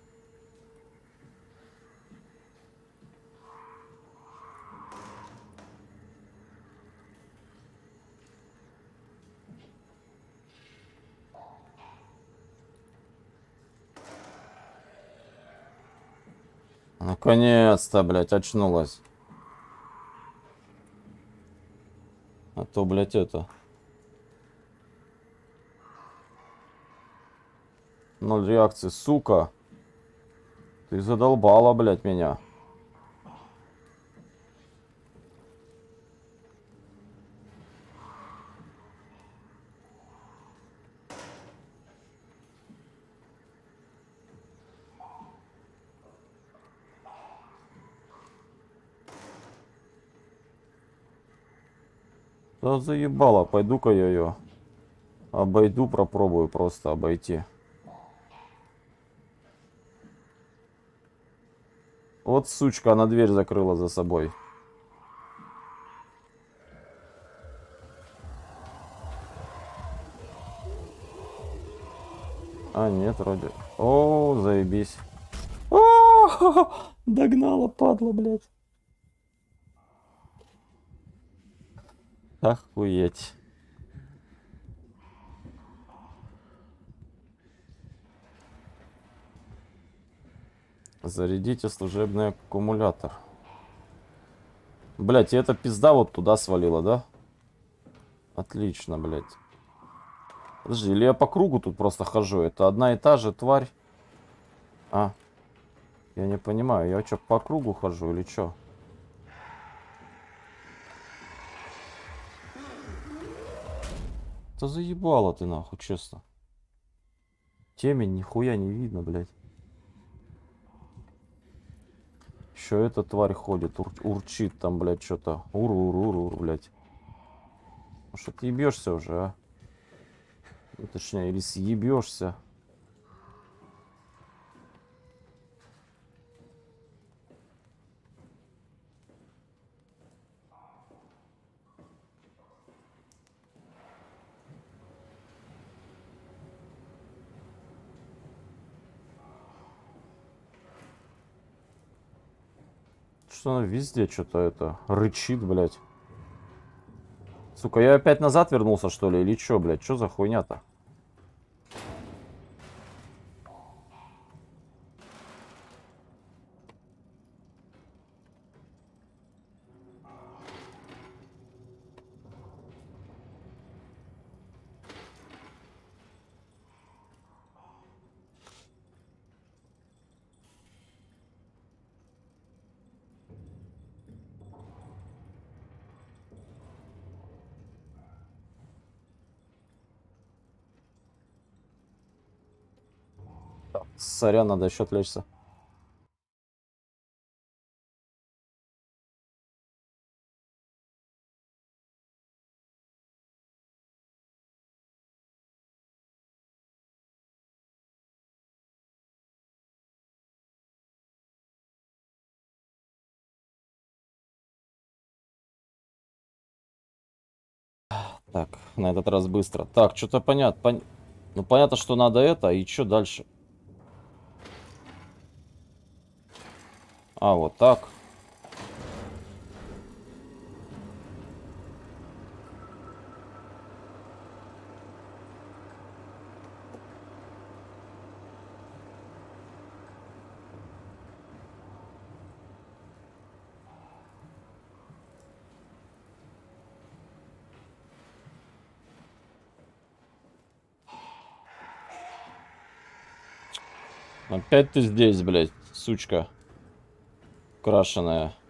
Наконец-то, блядь, очнулась. А то, блядь, это... Ноль реакции, сука. Ты задолбала, блядь, меня. Да заебала, пойду-ка я ее обойду, попробую просто обойти. Вот сучка, она дверь закрыла за собой. А, нет, вроде. О, заебись. О, догнала, падла, блядь. Охуеть. Зарядите служебный аккумулятор. Блять, и эта пизда вот туда свалила, да? Отлично, блять. Подожди, или я по кругу тут просто хожу? Это одна и та же тварь? А. Я не понимаю, я что, по кругу хожу или что? Да заебала ты нахуй, честно. Темень нихуя не видно, блядь. Еще эта тварь ходит, урчит там, блядь, что-то. Ур-ур-ур-ур, блядь. Ну что ты ебешься уже, а? Ну, точнее, или съебешься. Что она везде что-то это рычит, блядь. Сука, я опять назад вернулся, что ли? Или что, блядь? Что за хуйня-то? Сорян, надо еще отвлечься. Так, на этот раз быстро. Так, что-то понятно. Ну, понятно, что надо это, и что дальше? А, вот так. Опять ты здесь, блядь, сучка. Крашеная.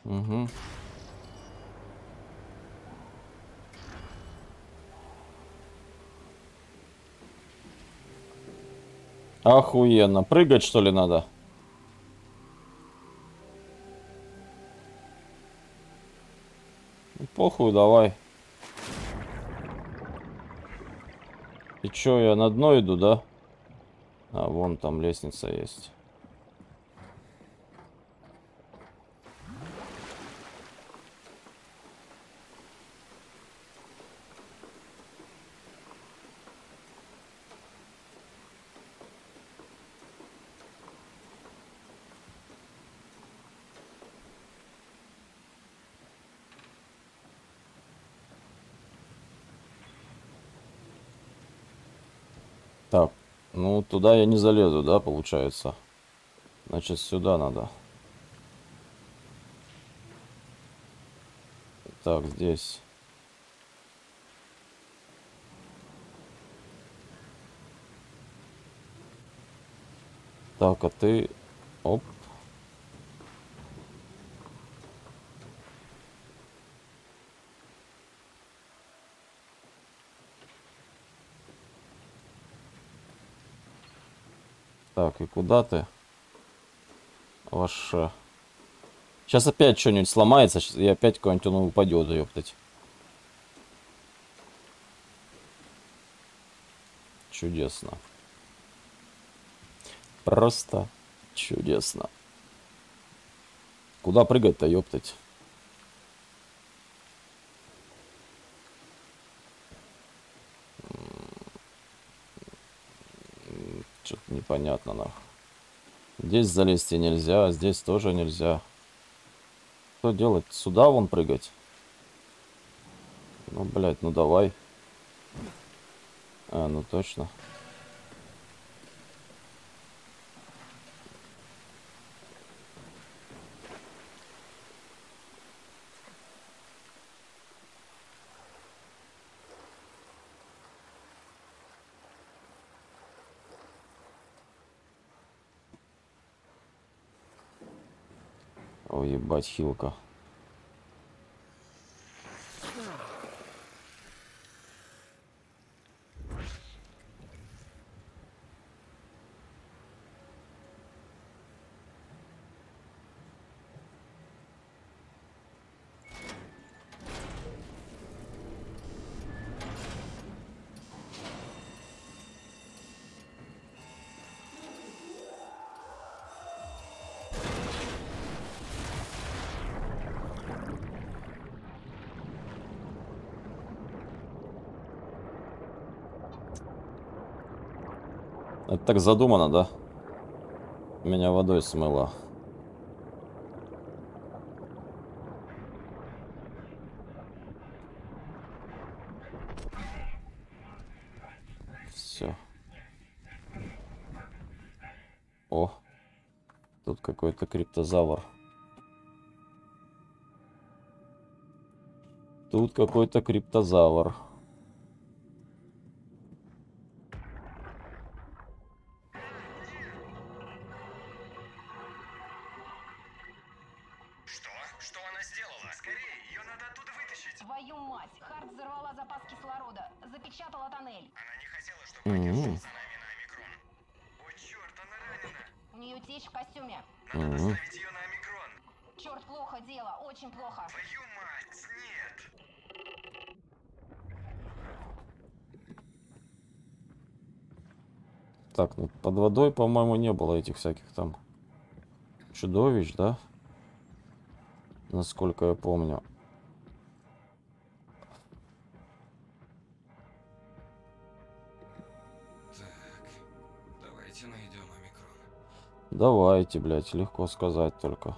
Угу. Охуенно. Прыгать, что ли, надо? Похуй, давай. И чё, я на дно иду, да? А, вон там лестница есть. Так, ну туда я не залезу, да, получается? Значит, сюда надо. Так, здесь. Так, а ты... Оп. Так, и куда ты? Ваше. Сейчас опять что-нибудь сломается, и опять какой-нибудь он упадет, ёптать. Чудесно. Просто чудесно. Куда прыгать-то, ёптать? Что-то непонятно, нахуй. Здесь залезть нельзя, здесь тоже нельзя. Что делать? Сюда вон прыгать? Ну, блядь, ну давай. А, ну точно. Ой, ебать, хилка. Это так задумано, да? Меня водой смыло. Все. О, тут какой-то криптозавр. Тут какой-то криптозавр. Что она сделала? Скорее, ее надо оттуда вытащить. Твою мать! Харт взорвала запас кислорода. Запечатала тоннель. Она не хотела, чтобы отец шел за нами на Омикрон. О, черт, она ранена. У нее течь в костюме. Надо доставить ее на Омикрон. Черт, плохо дело, очень плохо. Твою мать, нет. Так, ну под водой, по-моему, не было этих всяких там чудовищ, да? Насколько я помню. Так, давайте найдем Омикрон. Давайте, блядь, легко сказать только.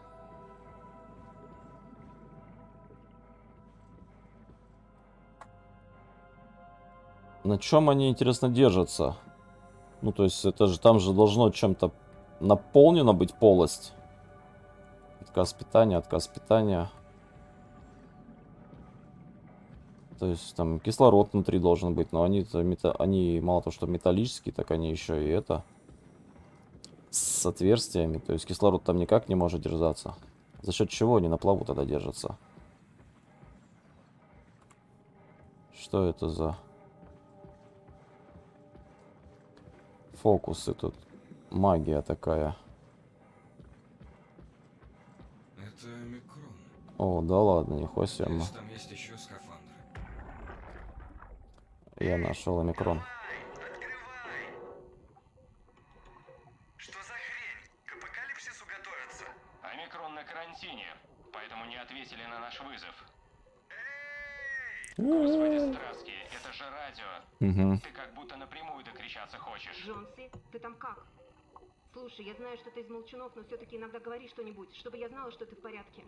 На чем они, интересно, держатся? Ну, то есть, это же там же должно чем-то наполнено быть полость. Отказ питания, отказ питания. То есть, там кислород внутри должен быть, но они мало того, что металлические, так они еще и это с отверстиями. То есть, кислород там никак не может держаться. За счет чего они на плаву тогда держатся? Что это за фокусы тут? Магия такая. Это микрон. О, да ладно, нихуя себе. Надеюсь, там есть еще скафандр. Я нашел омикрон. Открывай! Что за хрень? К апокалипсису готовятся? Омикрон на карантине, поэтому не ответили на наш вызов. Эй! Господи, Стравский, это же радио. Угу. Ты как будто напрямую докричаться хочешь. Джонси, ты там как? Слушай, я знаю, что ты из молчунов, но все-таки иногда говори что-нибудь, чтобы я знала, что ты в порядке.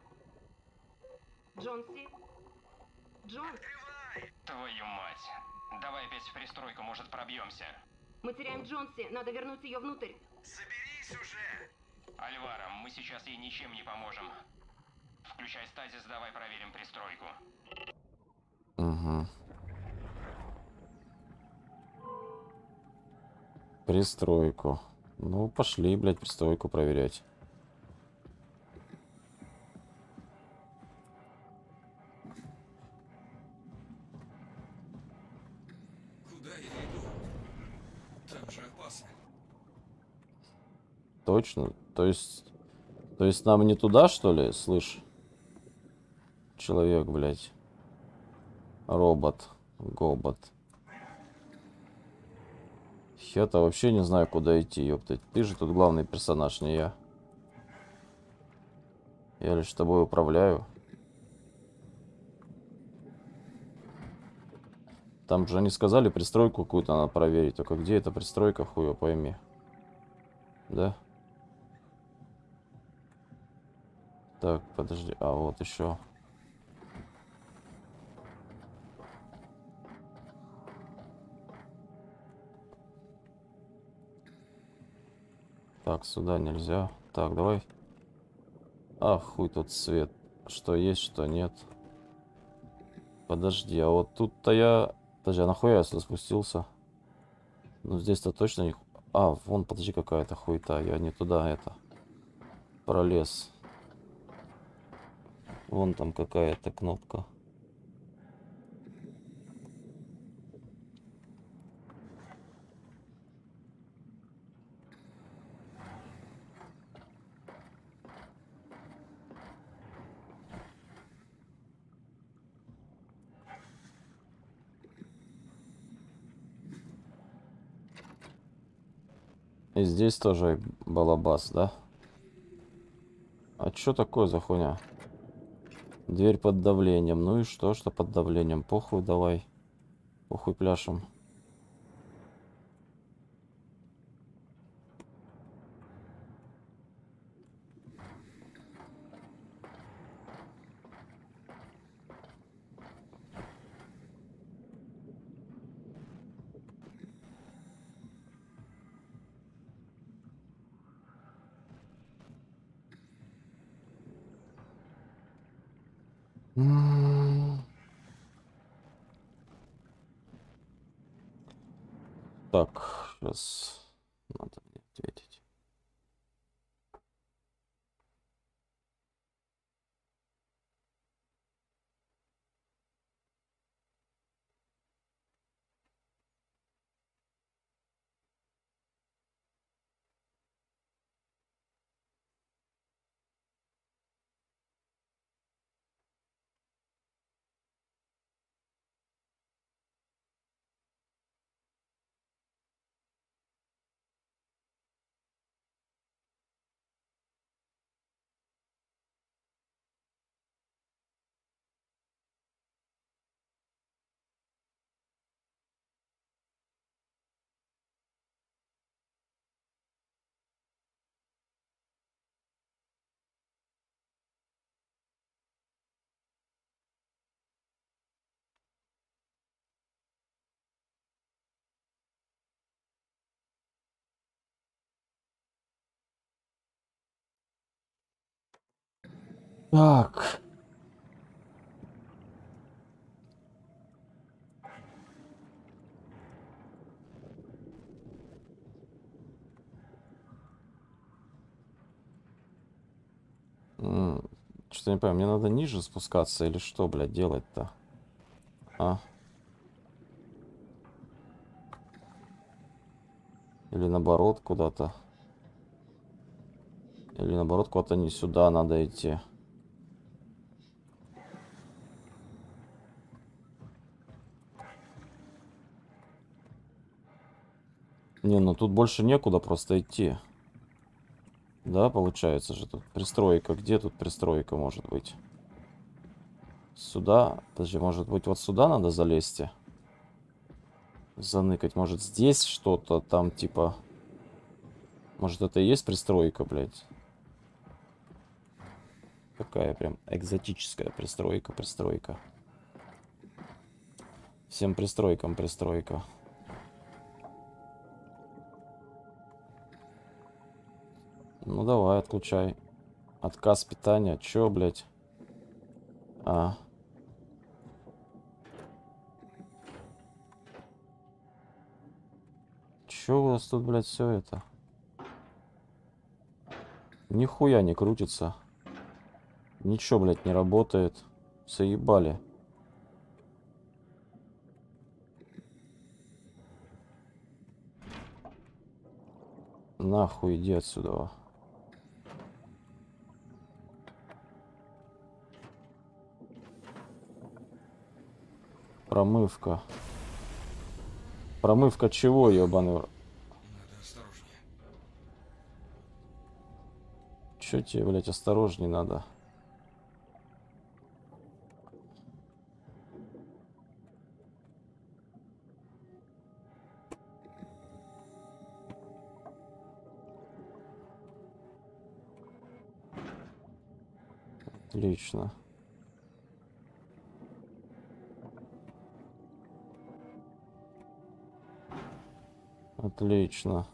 Джонси? Джон, Открывай! Твою мать. Давай опять в пристройку, может пробьемся. мы теряем Джонси, надо вернуть ее внутрь. Соберись уже! Альвара, мы сейчас ей ничем не поможем. Включай стазис, давай проверим пристройку. Угу. Пристройку. Ну, пошли, блядь, пристройку проверять. Куда я иду? Там же опасно. Точно? То есть нам не туда, что ли? Слышь? Человек, блядь. Робот. Гобот. Я-то вообще не знаю, куда идти, ёптать. Ты же тут главный персонаж, не я. Я лишь тобой управляю. Там же они сказали, пристройку какую-то надо проверить. Только где эта пристройка, хуй его пойми. Да? Так, подожди. А, вот еще. Так, сюда нельзя. Так, давай. А, хуй тут свет. Что есть, что нет. Подожди, а вот тут-то я... Подожди, а нахуя я сюда спустился? Ну, здесь-то точно не... А, вон, подожди, какая-то хуйта. Я не туда это... Пролез. Вон там какая-то кнопка. И здесь тоже балабас, да? А чё такое за хуйня? Дверь под давлением. Ну и что под давлением? Похуй давай. Похуй пляшем. Так, сейчас надо мне ответить. Так. Что-то не понимаю, мне надо ниже спускаться или что, блядь, делать-то? А? Или наоборот куда-то? Или наоборот куда-то не сюда надо идти? Не, ну тут больше некуда просто идти. Да, получается же тут пристройка. Где тут пристройка может быть? Сюда? Подожди, может быть вот сюда надо залезть? Заныкать. Может здесь что-то там типа... Может это и есть пристройка, блядь? Какая прям экзотическая пристройка. Всем пристройкам пристройка. Ну давай, отключай. Отказ питания. Чё, блядь? А. Чё у вас тут, блядь, все это? Нихуя не крутится. Ничего, блядь, не работает. Заебали. Нахуй иди отсюда. Промывка. Промывка чего, ебаный? Надо осторожнее. Чё тебе, блядь, осторожней надо? Отлично. Отлично.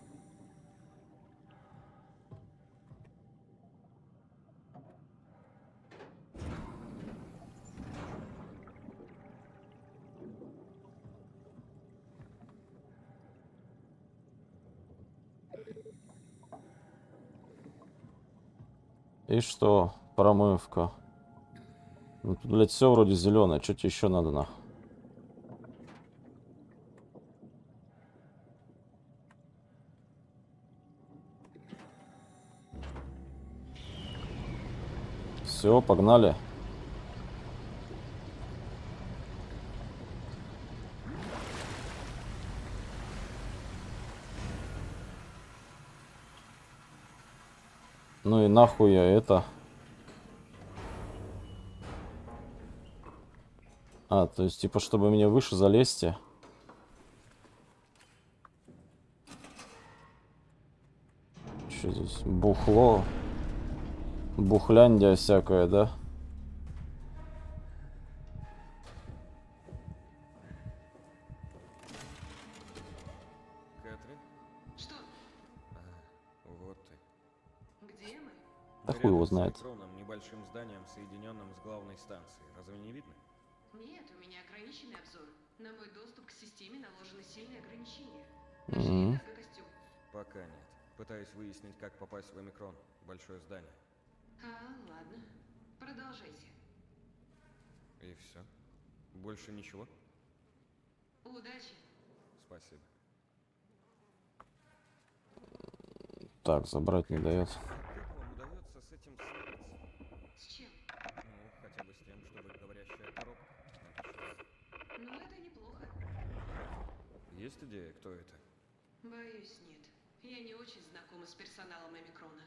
И что? Промывка. Ну тут, блядь, все вроде зеленое. Что тебе еще надо, нахуй? Все, погнали. Ну и нахуй я это. А, то есть, типа, чтобы мне выше залезть. Что здесь? Бухло. Бухляндия всякая, да? Кэтрин? Что? Вот ты. Где мы? Да хуй его Рядом с знает. Микроном, небольшим зданием, соединенным с главной станцией. Разве не видно? Нет, у меня ограниченный обзор. На мой доступ к системе наложены сильные ограничения. Мгм. Костюм. Пока нет. Пытаюсь выяснить, как попасть в Омикрон. Большое здание. Ладно. Продолжайте. И все. Больше ничего? Удачи. Спасибо. Так, забрать не дает. Как вам удается с этим справиться? С чем? Ну, хотя бы с тем, чтобы говорящая коробка. Ну, это неплохо. Есть идея, кто это? Боюсь, нет. Я не очень знакома с персоналом Омикрона.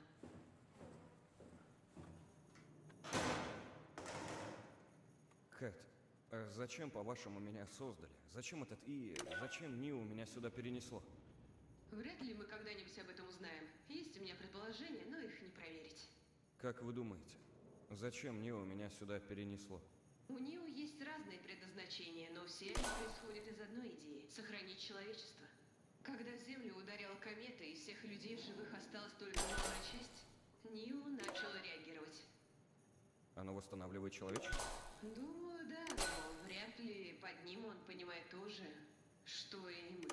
Кэт, а зачем, по-вашему, меня создали? Зачем этот зачем Нио меня сюда перенесло? Вряд ли мы когда-нибудь об этом узнаем. Есть у меня предположения, но их не проверить. Как вы думаете, зачем Нио меня сюда перенесло? У Нио есть разные предназначения, но все они происходят из одной идеи – сохранить человечество. Когда Землю ударила комета и всех людей в живых осталась только малая часть, Нио начал реагировать. Оно восстанавливает человечество? Думаю, да, но вряд ли под ним он понимает то же, что и мы.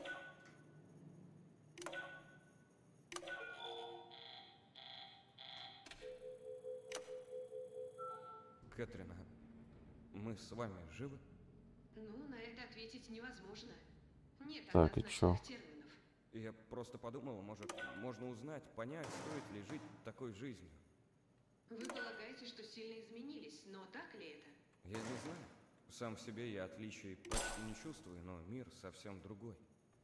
Кэтрин, а мы с вами живы? Ну, на это ответить невозможно. Нет Так, и чё? однозначных терминов. Я просто подумал, может, можно узнать, понять, стоит ли жить такой жизнью. Вы полагаете, что сильно изменились, но так ли это? Я не знаю. Сам в себе я отличий почти не чувствую, но мир совсем другой.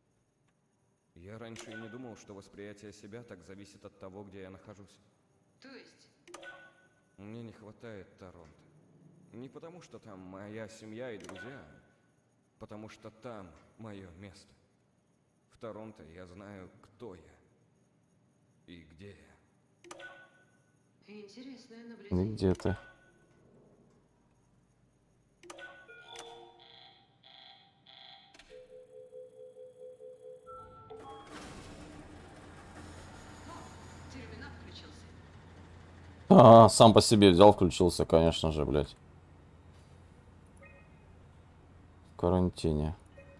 Я раньше и не думал, что восприятие себя так зависит от того, где я нахожусь. То есть, Мне не хватает Торонто. Не потому, что там моя семья и друзья, а потому что там мое место. В Торонто я знаю, кто я и где я. интересное И наблюдение. где ты? Терминал включился. А, сам по себе взял, включился, конечно же, блядь. В карантине.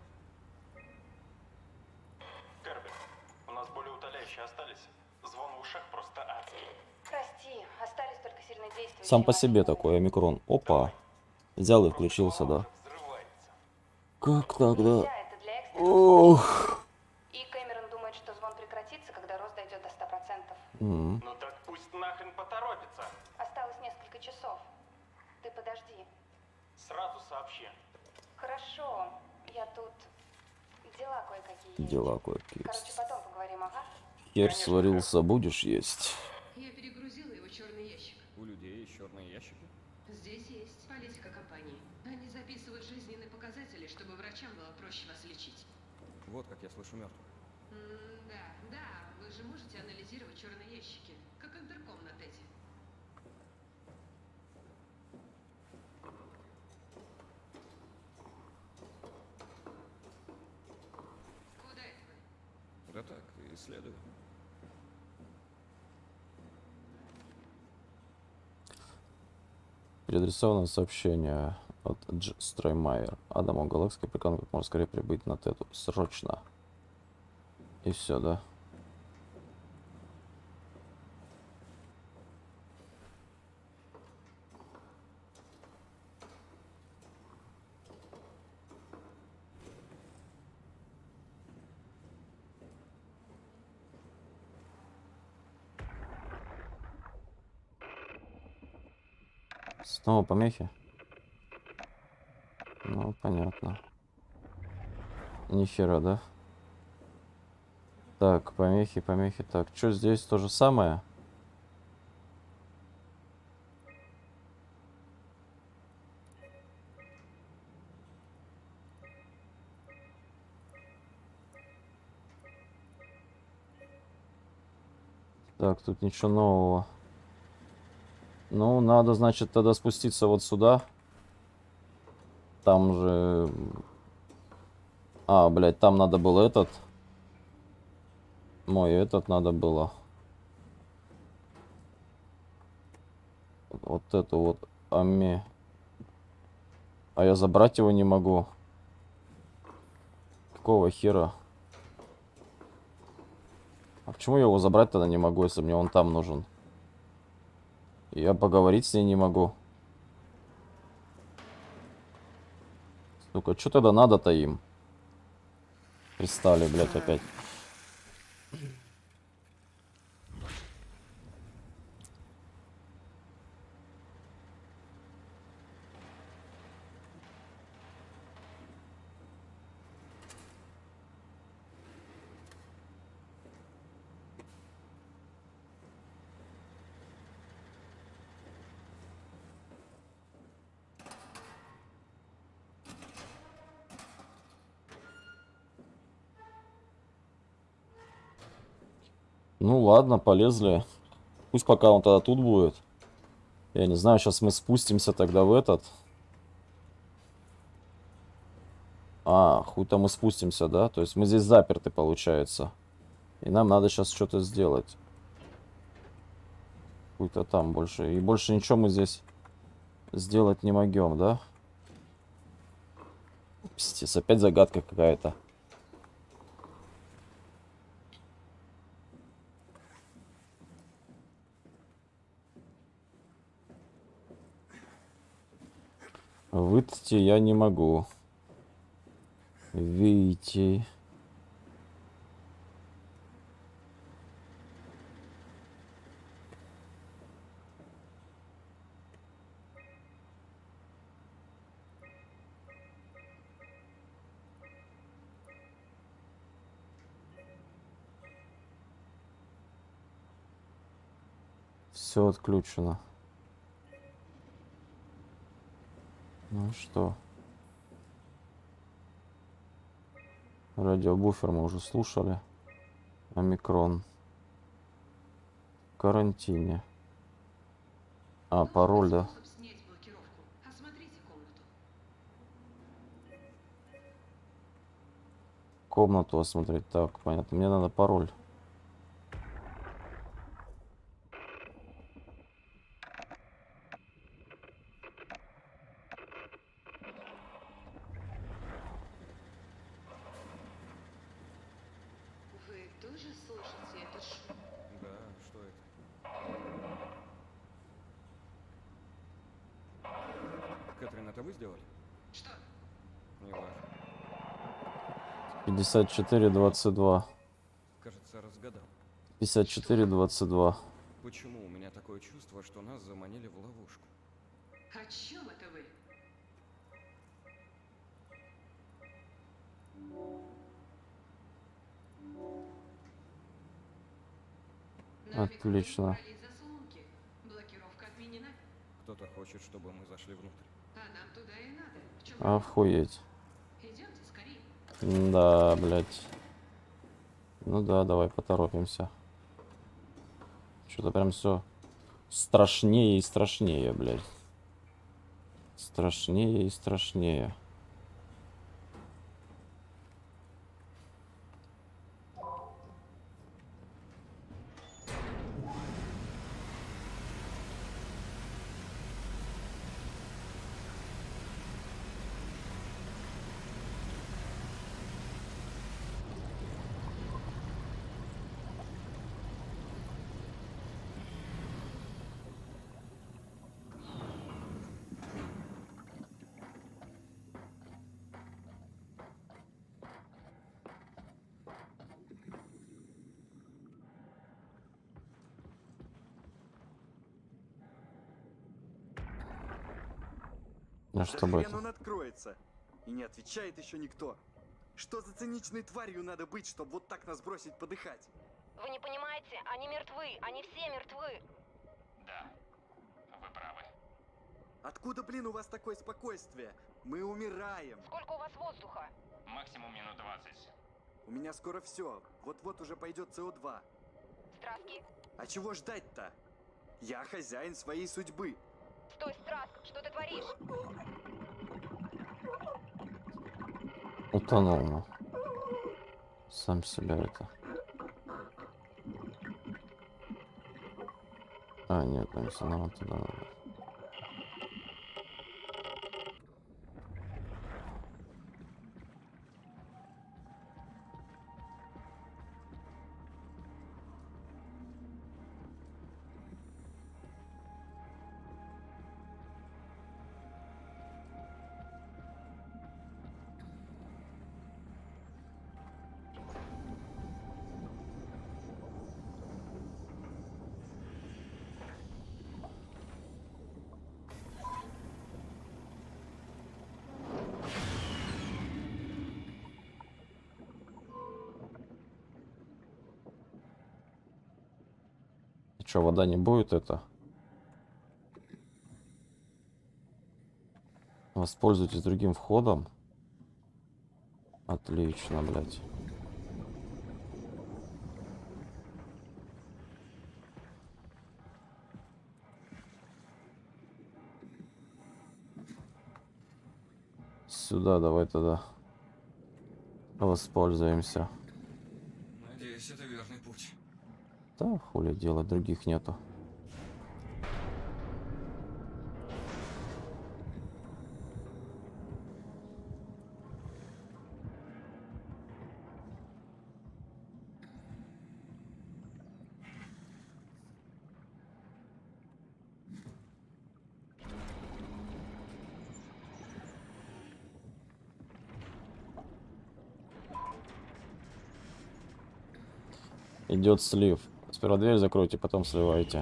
Керби, у нас более утоляющие остались. Звон в ушах просто адский. Прости, остались только сильнодействующие. Сам по себе молекулы. такой омикрон. Опа. Взял и включился, да. Взрывается. Как тогда? Нельзя, это для экстренных Ох. И Кэмерон думает, что звон прекратится, когда рост дойдет до 100%. М. Ну так пусть нахрен поторопится. Осталось несколько часов. Ты подожди. Сразу сообщи. Хорошо, я тут... Дела кое-какие есть. Дела кое-какие Короче, есть. потом поговорим, ага? Хер сварился, будешь есть. Я перегрузила его черный ящик. У людей есть черные ящики. Здесь есть политика компании. Они записывают жизненные показатели, чтобы врачам было проще вас лечить. Вот как я слышу мертвых. Да, вы же можете анализировать черные ящики, как интерком на ТЭТе. Куда это вы? Да так, исследую. Переадресованное сообщение от Дж. Строймайер. Адаму Галакски приказано как можно скорее прибыть на Тету. Срочно. И все, да? Снова помехи? Ну, понятно. Нихера, да? Так, помехи. Так, что здесь то же самое? Так, тут ничего нового. Ну, надо, значит, тогда спуститься вот сюда. Там же... А, блядь, там надо было этот. Мой этот надо было. Вот эту вот ами. А я забрать его не могу. Какого хера? А почему я его забрать тогда не могу, если мне он там нужен? Я поговорить с ней не могу. Сука, что тогда надо-то им? Пристали, блядь, опять. Ну ладно, полезли. Пусть пока он тогда тут будет. Я не знаю, сейчас мы спустимся тогда в этот. А, хуй-то мы спустимся, да? То есть мы здесь заперты, получается. И нам надо сейчас что-то сделать. Хуй-то там больше. И больше ничего мы здесь сделать не могем, да? Пиздец, опять загадка какая-то. Выйти я не могу. Выйти. Все отключено. Ну что? Радиобуфер мы уже слушали. Омикрон. В карантине. А, Вот пароль, да? способ снять блокировку. Осмотрите комнату. Комнату осмотреть. Так, понятно. Мне надо пароль. Вы тоже слышите этот шум? Да, что это? Кэтрин, это вы сделали? Что? Не важно. 54-22. Кажется, разгадал. 54-22. Почему у меня такое чувство, что нас заманили в ловушку? О чем это вы? На Отлично. Омикроне убрали заслонки. Блокировка отменена. Кто-то хочет, чтобы мы зашли внутрь. А нам туда и надо. В чем Охуеть. Идемте скорее. Да, блядь. Ну да, давай поторопимся. Что-то прям все страшнее и страшнее, блядь. Страшнее и страшнее. А Да что бы хрен это? он откроется. И не отвечает еще никто. Что за циничной тварью надо быть, чтобы вот так нас бросить подыхать? Вы не понимаете? Они мертвы. Они все мертвы. Да, вы правы. Откуда, блин, у вас такое спокойствие? Мы умираем. Сколько у вас воздуха? Максимум минут 20. У меня скоро все. Вот-вот уже пойдет СО2. Страски. А чего ждать-то? Я хозяин своей судьбы. Стой, Страск, что ты творишь? Утонул, ну. Сам себя это. А, нет, там все нам туда надо. Что, вода не будет это? Воспользуйтесь другим входом. Отлично, блядь. Сюда давай тогда воспользуемся. Надеюсь, это верный путь. Да, хули делать, других нету. Идет слив. Сперва дверь закройте, потом сливайте.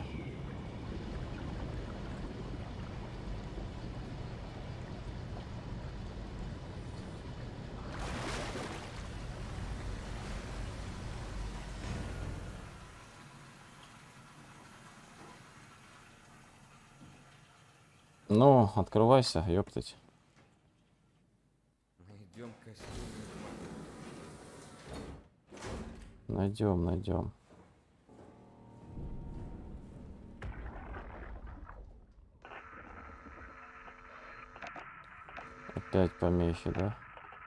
Ну, открывайся, ёптать. Найдем костюм. Найдем. Опять помехи, да?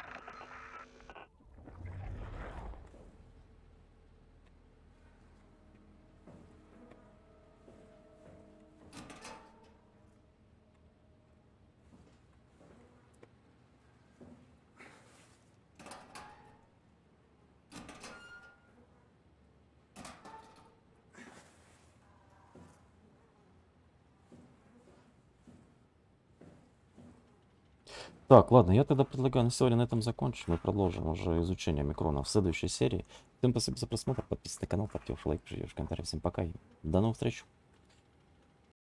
Так, ладно, я тогда предлагаю на сегодня на этом закончим. Мы продолжим уже изучение микрона в следующей серии. Всем спасибо за просмотр, подписывайтесь на канал, ставьте лайк, пишите в комментариях. Всем пока и до новых встреч.